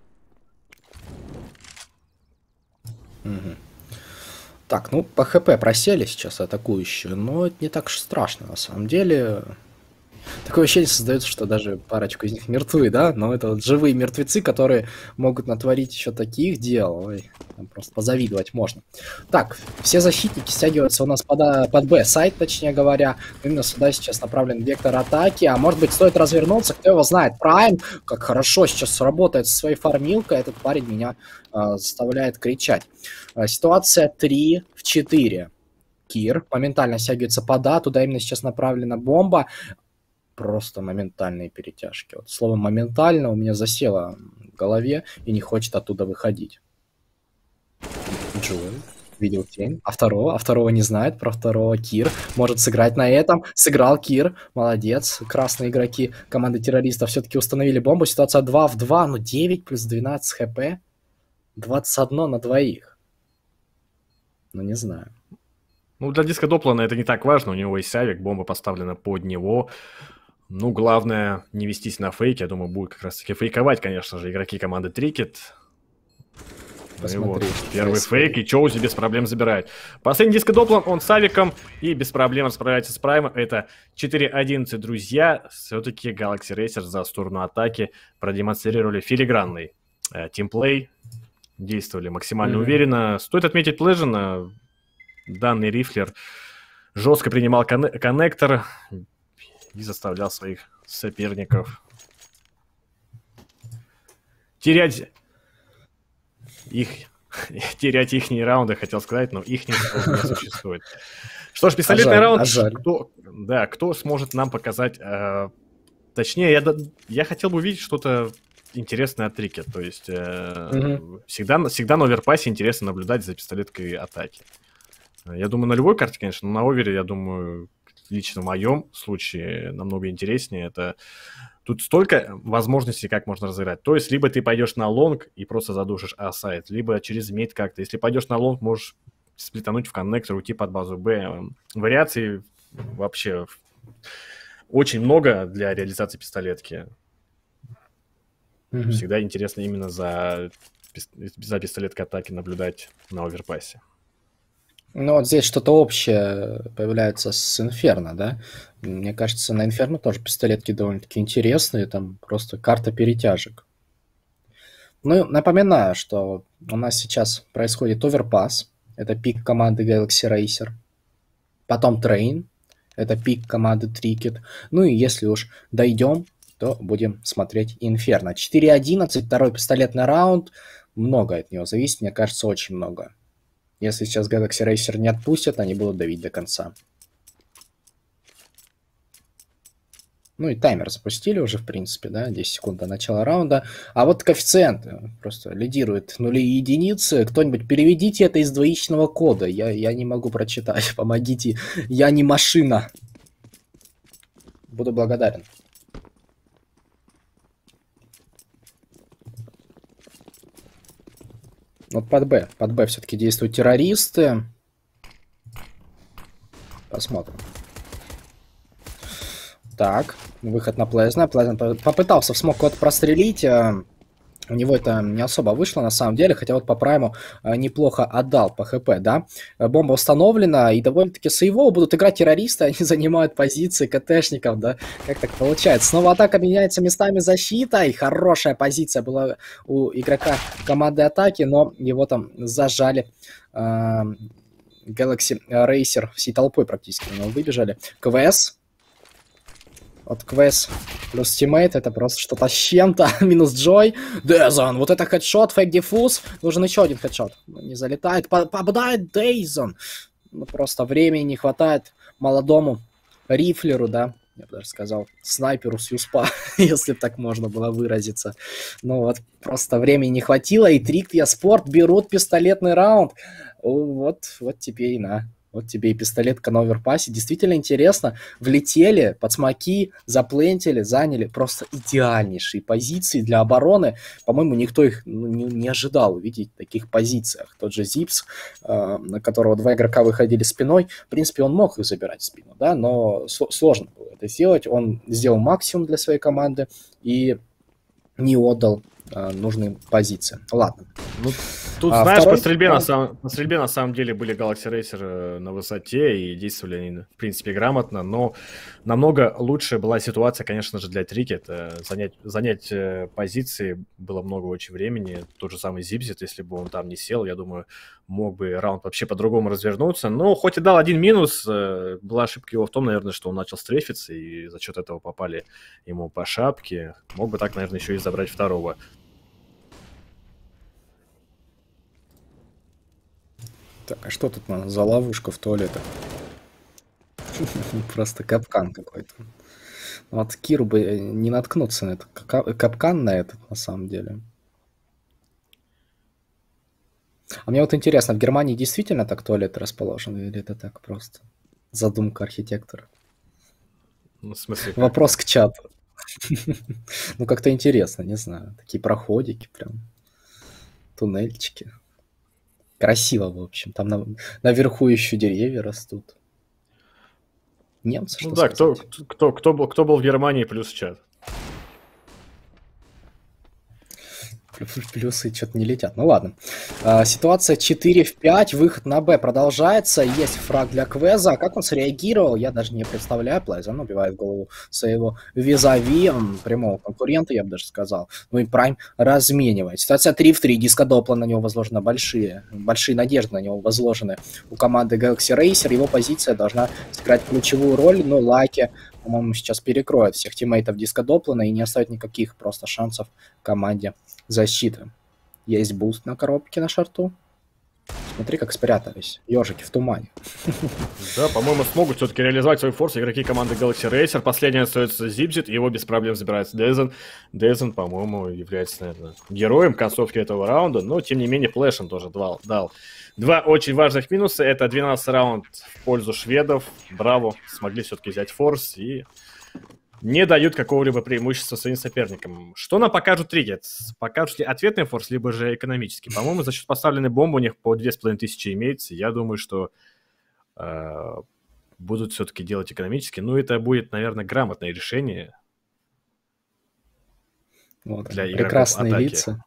Speaker 2: Так, ну, по ХП просели сейчас атакующие, но это не так уж страшно, на самом деле. Такое ощущение создается, что даже парочку из них мертвы, да? Но это вот живые мертвецы, которые могут натворить еще таких дел. Ой, там просто позавидовать можно. Так, все защитники стягиваются у нас под Б-сайт, точнее говоря. Именно сюда сейчас направлен вектор атаки. А может быть, стоит развернуться, кто его знает. Прайм, как хорошо сейчас работает со своей фармилкой. Этот парень меня заставляет кричать. Ситуация 3 в 4. Кир моментально стягивается под А. Туда именно сейчас направлена бомба. Просто моментальные перетяжки. Вот слово «моментально» у меня засело в голове и не хочет оттуда выходить. Джоэл видел тень. А второго не знает. Про второго Кир может сыграть на этом. Сыграл Кир. Молодец. Красные игроки команды террористов все-таки установили бомбу. Ситуация 2 в 2. Ну 9 плюс 12 хп. 21 на двоих. Ну не знаю.
Speaker 3: Ну, для диска Доплана это не так важно. У него есть авик, бомба поставлена под него. Ну, главное, не вестись на фейк. Я думаю, будет как раз-таки фейковать, конечно же, игроки команды Tricked. Вот, первый фейк, и Чоузи без проблем забирает. Последний диск Доплан, он с авиком, и без проблем расправляется с Праймом. Это 4-11, друзья. Все-таки Galaxy Racer за сторону атаки продемонстрировали филигранный тимплей. Действовали максимально уверенно. Стоит отметить Pleasure. Данный рифлер жестко принимал коннектор и заставлял своих соперников терять их раунды, хотел сказать, но их не существует. Что ж, пистолетный раунд. Кто сможет нам показать? Точнее, я хотел бы увидеть что-то интересный от Трикет. То есть всегда на оверпассе интересно наблюдать за пистолеткой атаки. Я думаю, на любой карте, конечно, но на овере, я думаю, лично в моем случае намного интереснее. Это тут столько возможностей, как можно разыграть. То есть либо ты пойдешь на лонг и просто задушишь А-сайт, либо через мид как-то. Если пойдешь на лонг, можешь сплитануть в коннектор, уйти под базу Б. Вариаций вообще очень много для реализации пистолетки. Всегда интересно именно за пистолеткой атаки наблюдать на оверпассе.
Speaker 2: Ну, вот здесь что-то общее появляется с Инферно, да? Мне кажется, на Инферно тоже пистолетки довольно-таки интересные, там просто карта перетяжек. Ну, напоминаю, что у нас сейчас происходит оверпасс, это пик команды Galaxy Racer, потом Train, это пик команды Tricket, ну и если уж дойдем, то будем смотреть Инферно. 4-11, второй пистолетный раунд, много от него зависит, мне кажется, очень много. Если сейчас Galaxy Racer не отпустят, они будут давить до конца. Ну и таймер запустили уже, в принципе, да, 10 секунд до начала раунда. А вот коэффициенты просто лидируют нули и единицы. Кто-нибудь переведите это из двоичного кода. Я не могу прочитать, помогите. Я не машина. Буду благодарен. Вот под Б все-таки действуют террористы. Посмотрим. Так, выход на Плезна. Плезна попытался в смог кого-то прострелить. У него это не особо вышло на самом деле, хотя вот по прайму неплохо отдал по ХП, да. Бомба установлена, и довольно-таки сейвово будут играть террористы, они занимают позиции КТшников, да. Как так получается? Снова атака меняется местами защитой. Хорошая позиция была у игрока команды атаки, но его там зажали. Galaxy Racer всей толпой практически на него выбежали. КВС. Вот КВС плюс тиммейт, это просто что-то с чем-то. Минус Джой. Дезон, вот это хедшот, фейк диффуз. Нужен еще один хедшот. Не залетает, попадает Дейзон. Ну, просто времени не хватает молодому рифлеру, да. Я бы даже сказал, снайперу с юспа, если так можно было выразиться. Ну вот, просто времени не хватило, и Трикет Спорт берут пистолетный раунд. Вот тебе и на. Вот тебе и пистолетка на оверпассе. Действительно интересно. Влетели, под смоки, заплентили, заняли просто идеальнейшие позиции для обороны. По-моему, никто их не ожидал увидеть в таких позициях. Тот же Зипс, на которого два игрока выходили спиной, в принципе, он мог их забирать в спину, да, но сложно было это сделать. Он сделал максимум для своей команды и не отдал нужные позиции. Ладно.
Speaker 3: Ну, тут, знаешь, по стрельбе на самом деле были Galaxy Racer на высоте, и действовали они, в принципе, грамотно, но намного лучше была ситуация, конечно же, для Трикет. Занять позиции было много очень времени. Тот же самый Зипзит, если бы он там не сел, я думаю, мог бы раунд вообще по-другому развернуться. Но хоть и дал один минус, была ошибка его в том, наверное, что он начал стрейфиться, и за счет этого попали ему по шапке. Мог бы так, наверное, еще и забрать второго.
Speaker 2: Так, а что тут за ловушка в туалетах? Просто капкан какой-то. Вот Киру бы не наткнуться на это. Капкан на этот, на самом деле. А мне вот интересно, в Германии действительно так туалеты расположены? Или это так просто задумка архитектора?
Speaker 3: Ну, в смысле?
Speaker 2: Вопрос к чату. Ну, как-то интересно, не знаю. Такие проходики прям. Туннельчики. Красиво, в общем. Там наверху еще деревья растут. Немцы, что
Speaker 3: да,
Speaker 2: сказать?
Speaker 3: кто был в Германии, плюс чат.
Speaker 2: Плюсы что-то не летят. Ну ладно. Ситуация 4 в 5. Выход на Б продолжается. Есть фраг для Квеза. Как он среагировал, я даже не представляю. Плайзон убивает голову своего визави, прямого конкурента, я бы даже сказал. Ну и Прайм разменивает. Ситуация 3 в 3. Дискодопла на него возложены большие надежды на него возложены у команды Galaxy Racer. Его позиция должна сыграть ключевую роль. Но Лаки, по-моему, сейчас перекроет всех тиммейтов Дискодоплана и не оставит никаких просто шансов команде защиты. Есть буст на коробке на шарту. Смотри, как спрятались. Ежики в тумане.
Speaker 3: Да, по-моему, смогут все-таки реализовать свой форс игроки команды Galaxy Racer. Последний остается Zipzit, его без проблем забирается Дезен. Дезен, по-моему, является, наверное, героем концовки этого раунда, но, тем не менее, Флэш он тоже дал. Два очень важных минуса. Это 12-й раунд в пользу шведов. Браво, смогли все-таки взять форс и не дают какого-либо преимущества своим соперникам. Что нам покажут Трикет? Покажут ли ответный форс, либо же экономический? По-моему, за счет поставленной бомбы у них по 2500 имеется. Я думаю, что будут все-таки делать экономически. Ну, это будет, наверное, грамотное решение
Speaker 2: Вот,
Speaker 3: для игроков
Speaker 2: прекрасные
Speaker 3: атаки.
Speaker 2: лица.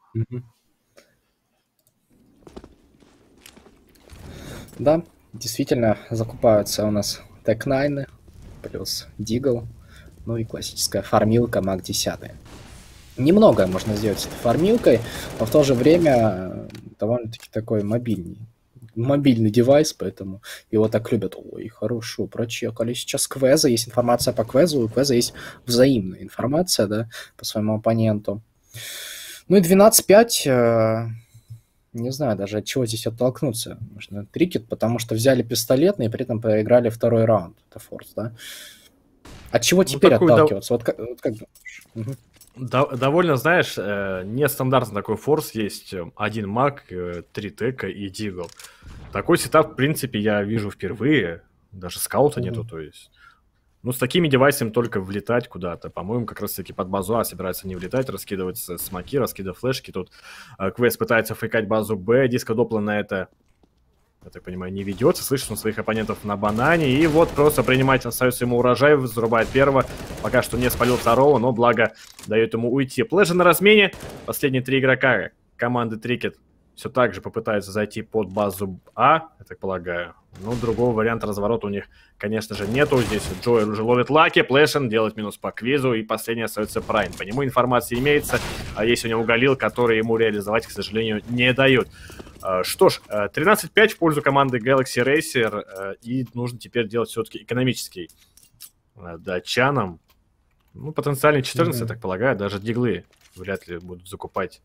Speaker 2: Да, действительно, закупаются у нас Тек-9 плюс Дигл, ну и классическая фармилка Маг 10. Немного можно сделать с этой фармилкой, но в то же время довольно-таки такой мобильный девайс, поэтому его так любят. Ой, хорошо, прочекали сейчас Квеза, есть информация по Квезу, у Квеза есть взаимная информация, да, по своему оппоненту. Ну и 12-5, не знаю даже от чего здесь оттолкнуться. Можно Трикет, потому что взяли пистолетный и при этом проиграли второй раунд. Это форс, да? От чего теперь отталкиваться? Вот как думаешь? Угу.
Speaker 3: Довольно, знаешь, нестандартный такой форс. Есть один маг, 3 тека и дигл. Такой сетап, в принципе, я вижу впервые. Даже скаута нету, то есть. Ну, с такими девайсами только влетать куда-то. По-моему, как раз-таки под базу А собираются не влетать, раскидывать смоки, раскидывать флешки. Тут Квест пытается фейкать базу Б. Диско Допла на это, я так понимаю, не ведется. Слышит он своих оппонентов на банане. И вот просто принимать остается ему урожай. Зарубает первого. Пока что не спалил второго, но благо дает ему уйти. Плэжа на размене. Последние 3 игрока команды Трикет все так же попытаются зайти под базу А, я так полагаю. Но другого варианта разворота у них, конечно же, нету. Здесь Джоэл уже ловит лаки, Плэшен делает минус по квизу, и последний остается Прайм. По нему информация имеется, а есть у него Галил, который ему реализовать, к сожалению, не дают. Что ж, 13-5 в пользу команды Galaxy Racer, и нужно теперь делать все-таки экономический датчанам. Ну, потенциально 14, я так полагаю, даже диглы вряд ли будут закупать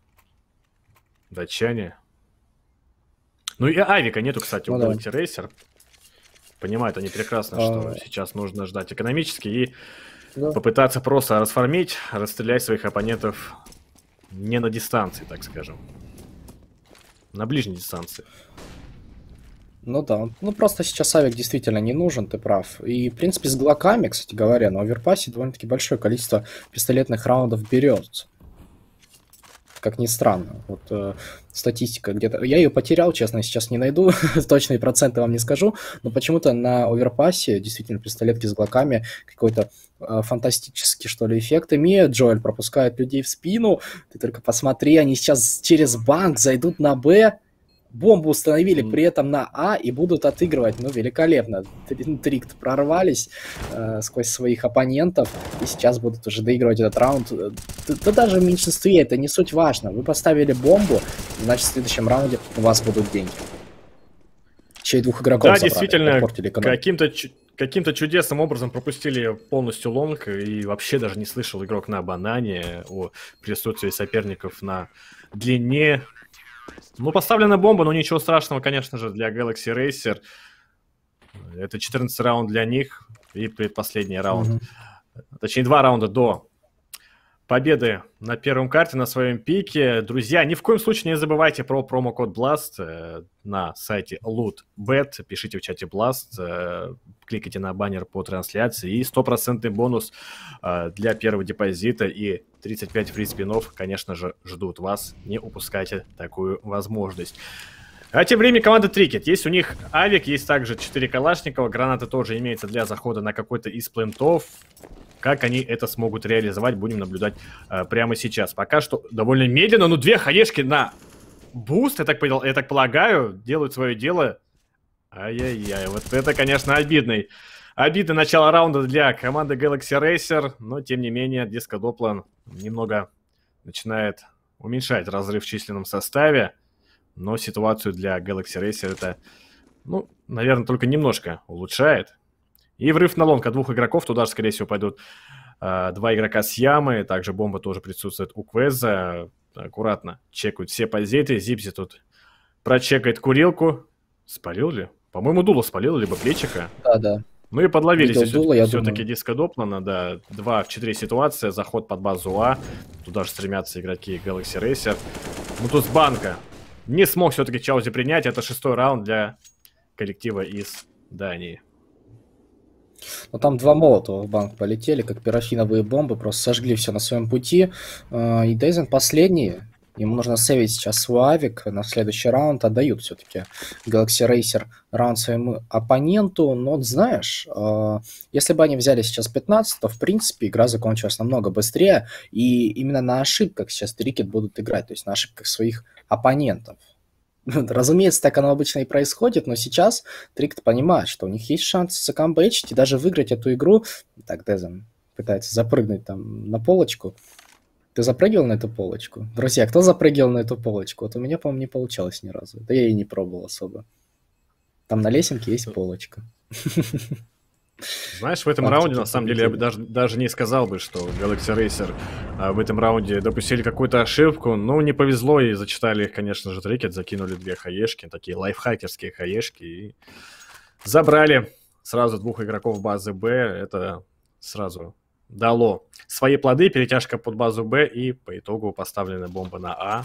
Speaker 3: датчане. Ну и авика нету, кстати, у Galaxy Racer. Понимают они прекрасно, что сейчас нужно ждать экономически и попытаться просто расформить, расстрелять своих оппонентов не на дистанции, так скажем. На ближней дистанции.
Speaker 2: Ну да, ну просто сейчас авик действительно не нужен, ты прав. И, в принципе, с глоками, кстати говоря, на оверпассе довольно-таки большое количество пистолетных раундов берется. Как ни странно. Вот статистика где-то... Я ее потерял, честно, сейчас не найду. Точные проценты вам не скажу. Но почему-то на оверпассе действительно пистолетки с глоками какой-то фантастический, что ли, эффект имеют. Джоэль пропускает людей в спину. Ты только посмотри, они сейчас через банк зайдут на Б. Бомбу установили при этом на А и будут отыгрывать. Ну, великолепно. Трикт прорвались сквозь своих оппонентов. И сейчас будут уже доигрывать этот раунд. Да даже в меньшинстве это не суть важно. Вы поставили бомбу, значит, в следующем раунде у вас будут деньги. Еще и 2 игроков
Speaker 3: да,
Speaker 2: забрали,
Speaker 3: действительно, каким-то чудесным образом пропустили полностью лонг. И вообще даже не слышал игрок на банане о присутствии соперников на длине. Ну, поставлена бомба, но ничего страшного, конечно же, для Galaxy Racer. Это 14 раунд для них и предпоследний раунд. Точнее, 2 раунда до победы на первом карте, на своем пике. Друзья, ни в коем случае не забывайте про промокод BLAST на сайте LootBet. Пишите в чате BLAST, кликайте на баннер по трансляции. И 100% бонус для первого депозита и 35 фри-спинов, конечно же, ждут вас. Не упускайте такую возможность. А тем временем команда Трикет. Есть у них авик, есть также 4 калашникова. Гранаты тоже имеется для захода на какой-то из плентов. Как они это смогут реализовать, будем наблюдать прямо сейчас. Пока что довольно медленно, но 2 хаешки на буст, я так полагаю, делают свое дело. Ай-яй-яй, вот это, конечно, обидное начало раунда для команды Galaxy Racer, но, тем не менее, Диско Доплан немного начинает уменьшать разрыв в численном составе, но ситуацию для Galaxy Racer это, ну, наверное, только немножко улучшает. И врыв на лонг от 2 игроков, туда же, скорее всего, пойдут 2 игрока с ямы, также бомба тоже присутствует у Квеза. Аккуратно чекают все позиции, Зипси тут прочекает курилку. Спалил ли? По-моему, дуло спалил, либо плечика.
Speaker 2: Да.
Speaker 3: Ну и подловили
Speaker 2: Видел
Speaker 3: здесь
Speaker 2: дуло, я
Speaker 3: все-таки
Speaker 2: думаю.
Speaker 3: Диско Доплана, да. 2 в 4 ситуация, заход под базу А. Туда же стремятся игроки Galaxy Racer. Ну тут с банка. Не смог все-таки Чаузи принять. Это 6-й раунд для коллектива из Дании.
Speaker 2: Но там 2 молотова в банк полетели, как парафиновые бомбы, просто сожгли все на своем пути. И Дейзен последний. Ему нужно сейвить сейчас свой авик на следующий раунд. Отдают все-таки Galaxy Racer раунд своему оппоненту. Но вот знаешь, если бы они взяли сейчас 15, то в принципе игра закончилась намного быстрее. И именно на ошибках сейчас Трикет будут играть, то есть на ошибках своих оппонентов. Разумеется, так оно обычно и происходит, но сейчас Трикет понимает, что у них есть шанс закамбэчить и даже выиграть эту игру. Так, Дезен пытается запрыгнуть там на полочку. Ты запрыгивал на эту полочку? Друзья, кто запрыгивал на эту полочку? Вот у меня, по-моему, не получалось ни разу. Да я и не пробовал особо. Там на лесенке есть полочка.
Speaker 3: Знаешь, в этом раунде, на самом деле, я бы даже не сказал бы, что Galaxy Racer в этом раунде допустили какую-то ошибку. Ну, не повезло, и зачитали их, конечно же, Трикет, закинули 2 хаешки, такие лайфхакерские хаешки, и забрали сразу 2 игроков базы Б. Это сразу дало свои плоды, перетяжка под базу Б, и по итогу поставленная бомба на А.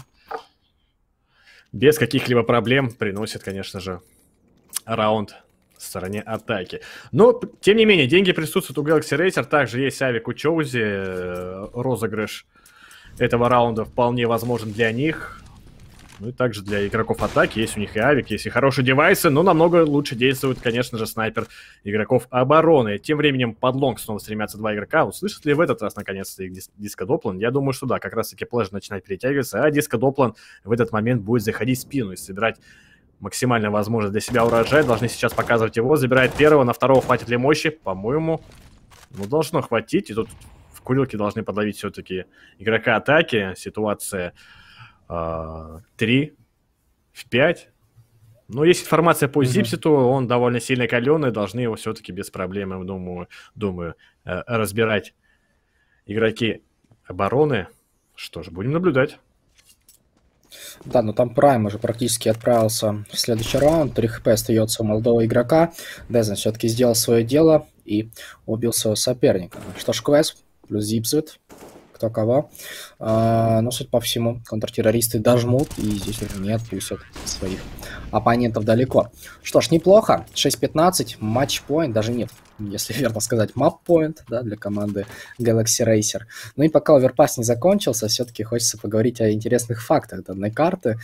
Speaker 3: Без каких-либо проблем приносит, конечно же, раунд в стороне атаки. Но, тем не менее, деньги присутствуют у Galaxy Racer. Также есть авик у Чоузи. Розыгрыш этого раунда вполне возможен для них. Ну и также для игроков атаки. Есть у них и авик, есть и хорошие девайсы, но намного лучше действует, конечно же, снайпер игроков обороны. Тем временем под лонг снова стремятся 2 игрока. Услышат ли в этот раз, наконец-то, их Диско Доплан? Я думаю, что да. Как раз-таки Плэш начинает перетягиваться, а Диско Доплан в этот момент будет заходить в спину и собирать максимально возможно для себя урожай. Должны сейчас показывать его. Забирает первого, на второго хватит ли мощи? По-моему, ну, должно хватить. И тут в курилке должны подловить все-таки игрока атаки. Ситуация 3 в 5. Но есть информация по Зипситу. Он довольно сильно каленый. Должны его все-таки без проблем, я думаю, разбирать игроки обороны. Что ж, будем наблюдать.
Speaker 2: Да, но там Прайм уже практически отправился в следующий раунд. 3 хп остается у молодого игрока. Дезен все-таки сделал свое дело и убил своего соперника. Что ж, Квест плюс Зипсит. Кто кого. Но, судя по всему, контртеррористы дожмут и здесь уже не отпустят своих оппонентов далеко. Что ж, неплохо. 6-15. Матч-поинт. Даже нет, если верно сказать, мап-поинт, да, для команды Galaxy Racer. Ну и пока оверпас не закончился, все-таки хочется поговорить о интересных фактах данной карты.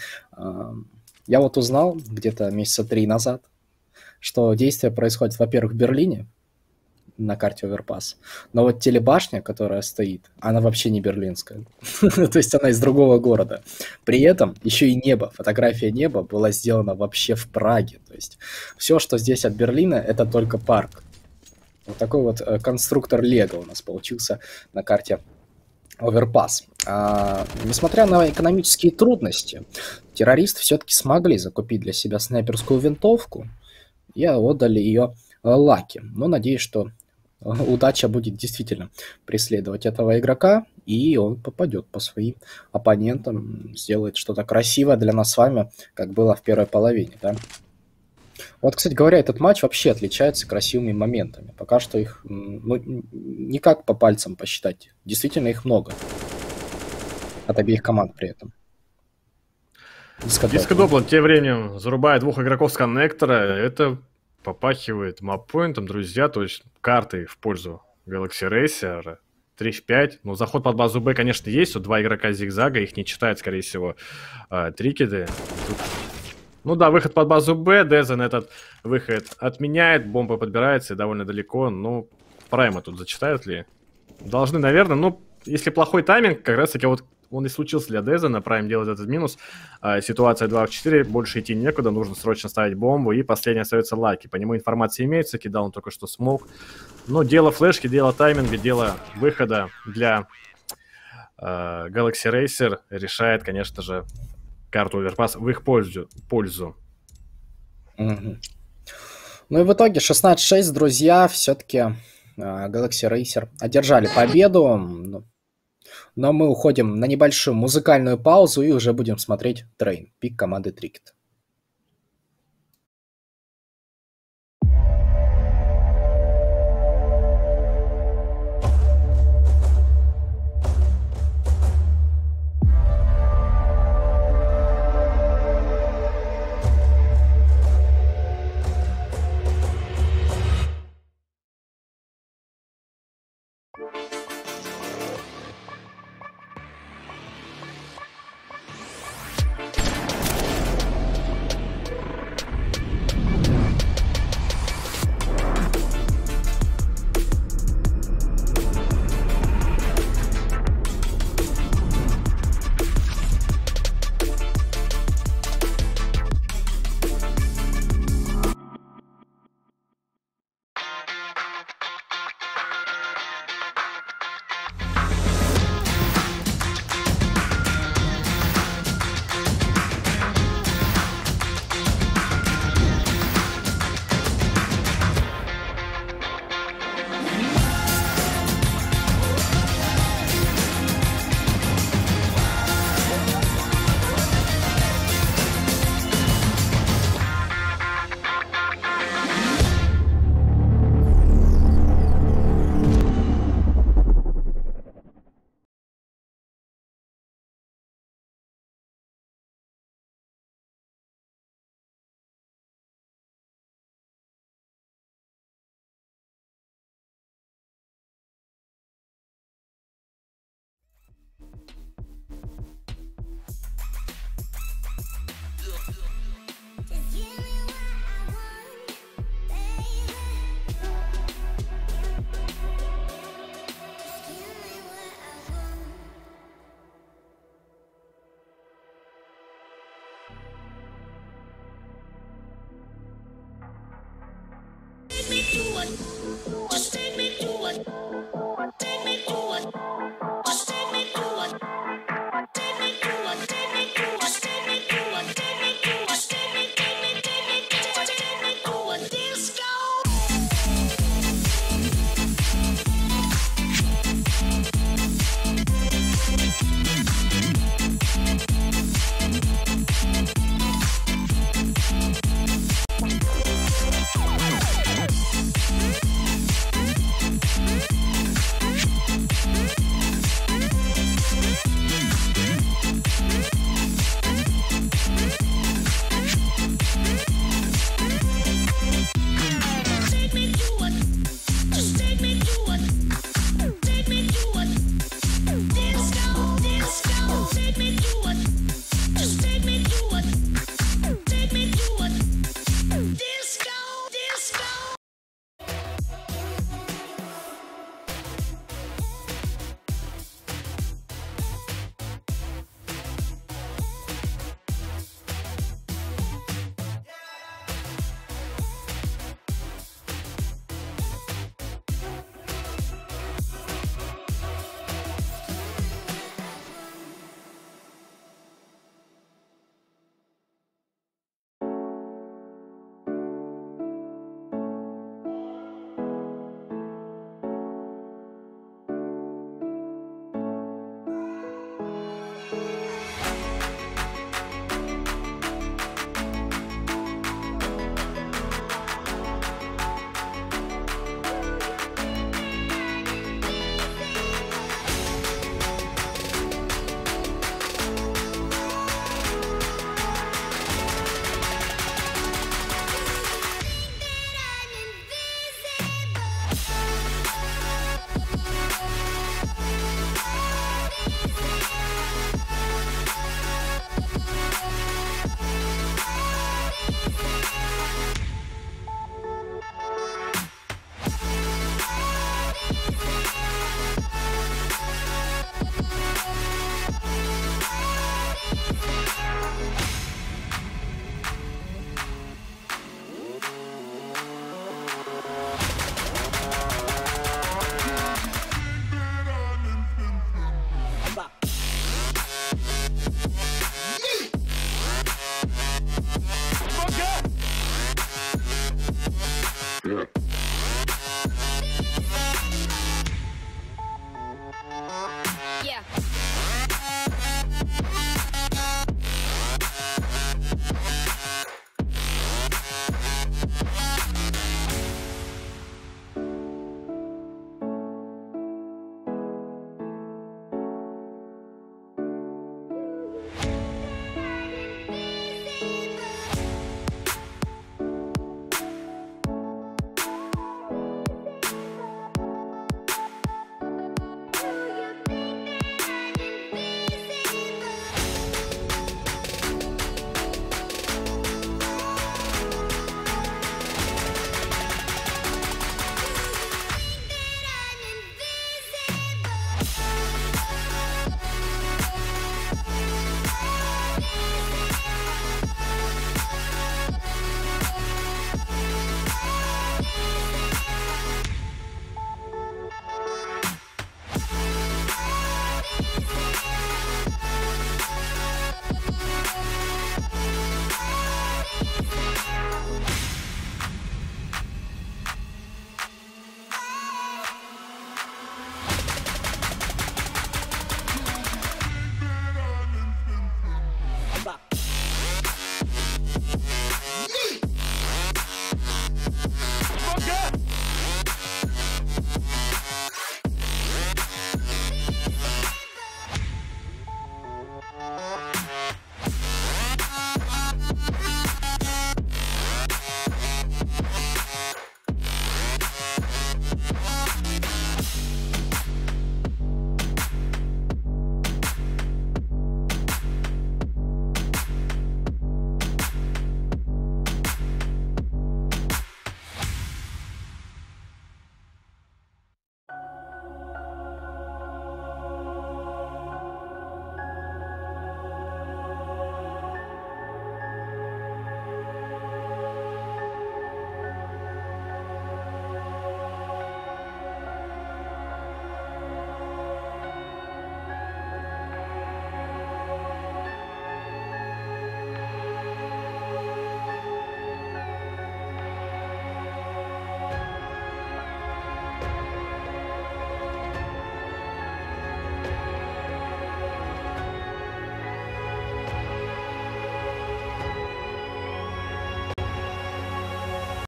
Speaker 2: Я вот узнал где-то месяца 3 назад, что действие происходит, во-первых, в Берлине, на карте Overpass. Но вот телебашня, которая стоит, она вообще не берлинская. То есть она из другого города. При этом еще и небо, фотография неба была сделана вообще в Праге. То есть все, что здесь от Берлина, это только парк. Вот такой вот конструктор Лего у нас получился на карте Overpass. Несмотря на экономические трудности, террористы все-таки смогли закупить для себя снайперскую винтовку и отдали ее Лаки. Но надеюсь, что удача будет действительно преследовать этого игрока, и он попадет по своим оппонентам, сделает что-то красивое для нас с вами, как было в первой половине, да? Вот, кстати говоря, этот матч вообще отличается красивыми моментами. Пока что их, ну, никак по пальцам посчитать. Действительно, их много. От обеих команд при этом.
Speaker 3: Диско Доплан тем временем зарубает 2 игроков с коннектора. Это попахивает маппоинтом, друзья. То есть карты в пользу Galaxy Racer. 3 в 5. Ну, заход под базу Б, конечно, есть. Вот 2 игрока зигзага. Их не читают, скорее всего, Трикеты. Тут... Ну да, выход под базу Б. Дезен этот выход отменяет. Бомба подбирается и довольно далеко. Ну, Прайма тут зачитают ли? Должны, наверное. Ну, если плохой тайминг, как раз таки вот он и случился для Дезена. Прайм делает этот минус. Ситуация 2 в 4. Больше идти некуда. Нужно срочно ставить бомбу. И последний остается Лаки. По нему информация имеется. Кидал он только что смог. Но дело флешки, дело тайминга, дело выхода для Galaxy Racer решает, конечно же, карту Overpass в их пользу.
Speaker 2: Угу. Ну и в итоге 16-6, друзья, все-таки Galaxy Racer одержали победу. Но мы уходим на небольшую музыкальную паузу и уже будем смотреть трейн, пик команды Трикет.
Speaker 4: Just take me to